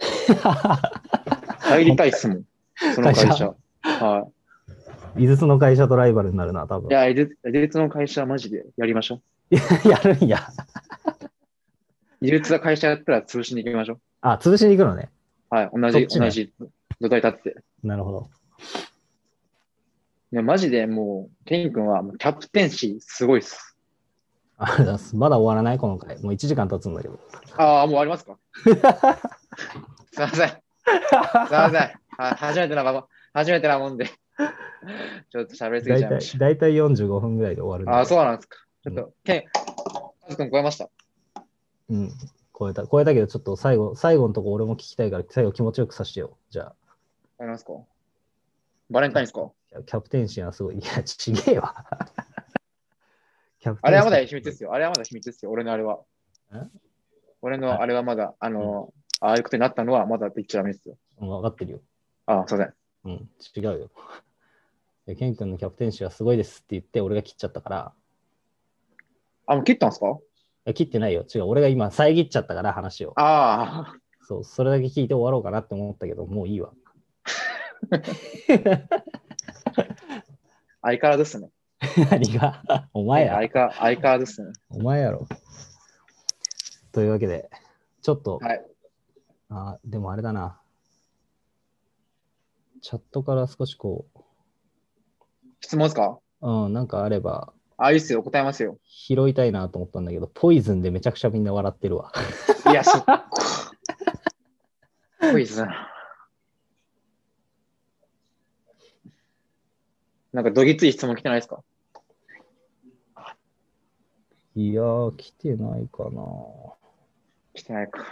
入りたいっすもん。その会社、 会社。はい。 井筒の会社とライバルになるな、多分。 いや、エデエデツの会社マジでやりましょう。 やるんや。 エデツの会社やったら潰しに行きましょう。 あ、潰しに行くのね。 はい。同じ、 そっちね。 同じ土台立って。 なるほど。 いや、マジでもう、ケン君はもうキャプテンシーすごいっす。 ありがとうございます。まだ終わらないこの回。もういちじかん経つんだけど。 ああ、もうありますか？すいません。すいません。は初めてなば、初めてなもんで、ちょっと喋りすぎだいたい、 ちゃいましだいたいよんじゅうごふんぐらいで終わるんた。ああ、 だけど。 そうなんですか。ちょうん。 っと、ケン、カズ君超えました。 うん。超えた。超えたけど、ちょっと最後、最後のとこ俺も聞きたいから、最後気持ちよくさせてよ。じゃあ。 ありますか？バレンタインですか？ キャプテンシーはすごい。いや、ちげえわ。キャプテンシーあれはまだ秘密ですよ。あれはまだ秘密ですよ。俺のあれは。 ん俺のあ、 あれはまだ、あうん。 の、ああいうことになったのはまだ言っちゃダメですよ。 分かってるよ。 ああ、すいません。 うん。違うよ。でケン君のキャプテンシーはすごいですって言って、俺が切っちゃったから、 あ、もう切ったんですか？ 切ってないよ。違う。俺が今遮っちゃったから話を。 ああ、 そう、それだけ聞いて終わろうかなって思ったけど、もういいわ。 相変わらずですね。 何がお前え、 や。 相変相変わらずですね。 お前やろ。というわけで、ちょっと、 はい。 あ、でもあれだな。チャットから少しこ質問ですか？ う、うん、なんかあれば、 あ、いいっすよ。答えますよ。 拾いたいなと思ったんだけど、ポイズンでめちゃくちゃみんな笑ってるわ。 いや、そっか。ポイズン。なんかどぎつい質問来てないですか？ いやー、来てないかな。 来てないか。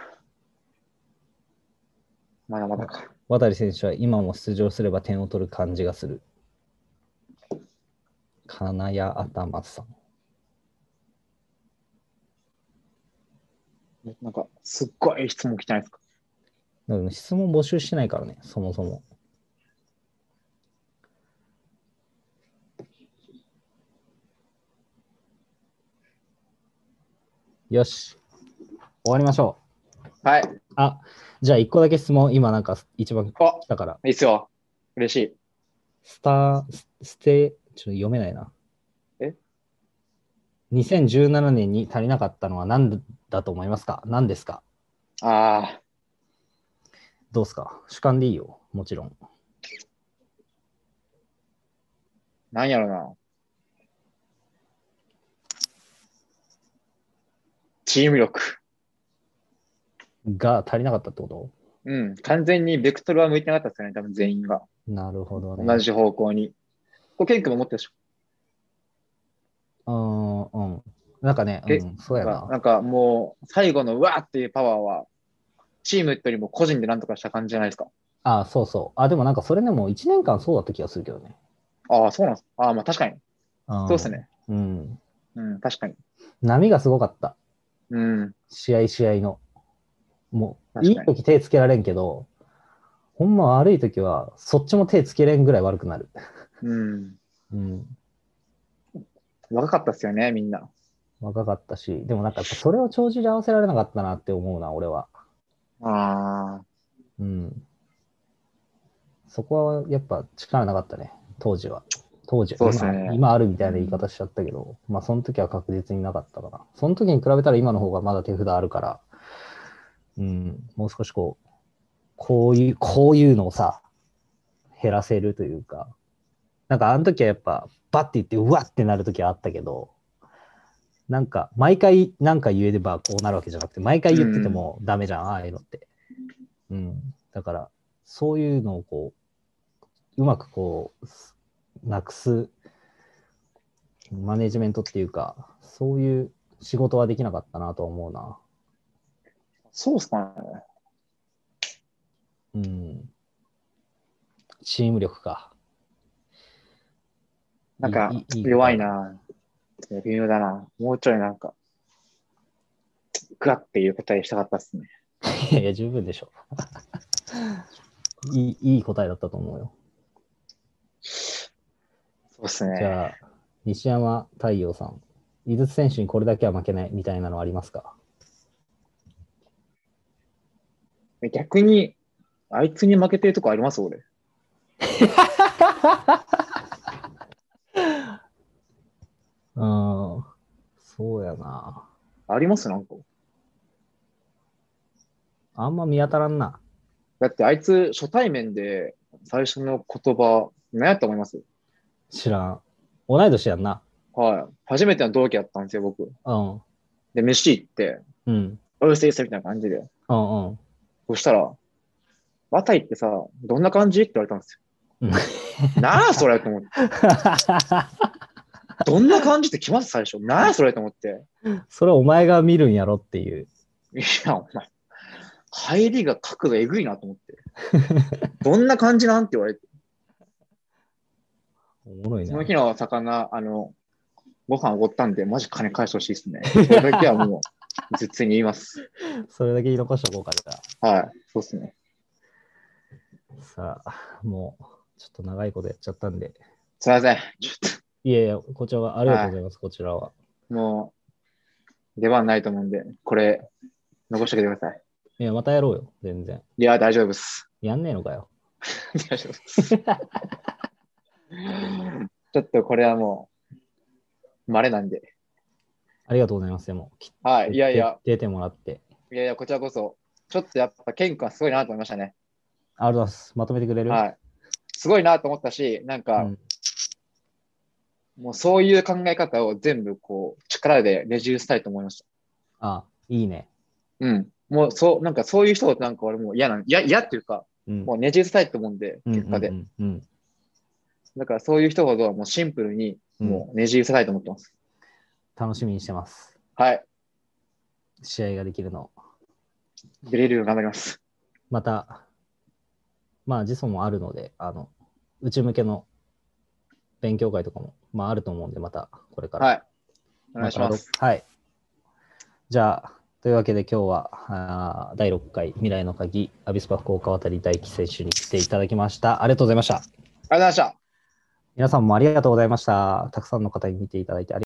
まだまだか。 渡選手は今も出場すれば点を取る感じがする。金谷頭さん。 なんか、すっごい質問来てないですか？ でも質問募集してないからね、そもそも。よし、終わりましょう。 はい。 あ、 じゃあ一個だけ質問、今なんか一番あ、 来たから。 いいっすよ。嬉しい。 スター、スステ、ちょっと読めないな。 えにせんじゅうななねんに足りなかったのは何だと思いますか？何ですか？ ああ、 どうですか？主観でいいよ。もちろん。 なんやろな。チーム力。 が足りなかったってこうん。完全にベクトルは向いてなかったですよね。多分全員が。 と？なるほどね。 同じ方向に。これ、ケン君も持ってるでしょ。 うーん、うん。なんかね、うけん、そうなんか、 やな。 なんかもう、最後のうわーっていうパワーは、チームよりも個人でなんとかした感じじゃないですか。 あ、そうそう。あ、でもなんかそれでもいちねんかんそうだった気がするけどね。 ああ、そうなんです。ああ、まあ確かに。 うん。 そうですね。 うん。 うん、確かに。 波がすごかった。 うん、 試合試合の。もう、いい確かに。 時手つけられんけど、ほんま悪い時は、そっちも手つけれんぐらい悪くなる。 うん。 うん。 若かったっすよね、みんな。 若かったし、でもなんかやっぱそれを帳尻合わせられなかったなって思うな、俺は。 ああ、 うん。そこはやっぱ力なかったね、当時は。当時は、 そうです今、 ね。 今あるみたいな言いうん、 方しちゃったけど、まあその時は確実になかったかな。その時に比べたら今の方がまだ手札あるから、うん、もう少しこう、こういう、こういうのをさ、減らせるというか、なんかあの時はやっぱ、バッて言って、うわってなる時はあったけど、なんか、毎回なんか言えればこうなるわけじゃなくて、毎回言っててうん。 もダメじゃん、ああいうのって。うん。だから、そういうのをこう、うまくこう、なくすマネジメントっていうか、そういう仕事はできなかったなと思うな。 そうっすかね。 うん。チーム力か。いい、 なんか、 いい、いい答弱えだ。 いな。微妙だな。もうちょいなんか、グワっていう答えしたかったっすね。 いやいや、十分でしょ。いい、いい答えだったと思うよ。 そうっすね。 じゃあ、西山太陽さん。井筒選手にこれだけは負けないみたいなのありますか？ 逆に、あいつに負けてるとこあります俺。 うん、そうやな。 ありますなんか。 あんま見当たらんな。 だってあいつ初対面で最初の言葉、何やと思います？ 知らん。同い年やんな。 はい。初めての同期やったんですよ、僕。 うん。 で、飯行って、 うん。 おうせいせみたいな感じで。 うんうん。 そしたら、渡井ってさ、どんな感じって言われたんですうん。 よ。なあ、それと思って。どんな感じって来ます最初。なあ、それと思って。 それお前が見るんやろっていう。 いや、お前、入りが角度えぐいなと思って。どんな感じなんて言われて。 おもろいな。 その日の魚、あの、ご飯おごったんで、マジ金返してほしいですね。それだけはもう、実に言います。 それだけ言い残しとこうか、じゃはい、そうですね。 あ。さあ、もう、ちょっと長いことやっちゃったんで。 すいません。ちょっいやいや、こちらはありと、はがとうございます、こちらは。 い。もう、出番ないと思うんで、これ、残しておいてください。 いや、またやろうよ、全然。 いや、大丈夫です。 やんねえのかよ。 大丈夫です。ちょっとこれはもう、稀なんで。 ありがとうございます、でも。 はい。いやいや、 出てもらって。 いやいや、こちらこそ、ちょっとやっぱ、ケン君はすごいなと思いましたね。 ありがとうございます。まとめてくれる？ はい。すごいなと思ったし、なんか、 うん。 もうそういう考え方を全部こう、力でねじ伏せたいと思いました。 あ、いいね。 うん。もうそう、なんかそういう人をなんか俺もう嫌な、嫌、嫌っていうか、 うん。 もうねじ伏せたいと思うんで、 うんう結果で。 んうんうん。 だからそういう人ほどもうシンプルにうん、 もうねじ伏せたいと思ってます。 楽しみにしてます。 はい。 試合ができるのを。 出れるように頑張ります。 また、まあ、時差もあるので、あの、内向けの勉強会とかも、まあ、あると思うんで、また、これから。 はい。お願いします。 またはい。じゃあ、というわけで今日はあだいろっかい未来の鍵アビスパ福岡渡大輝選手に来ていただきました。ありがとうございました。 ありがとうございました。 皆さんもありがとうございました。たくさんの方に見ていただいてありがとうございました。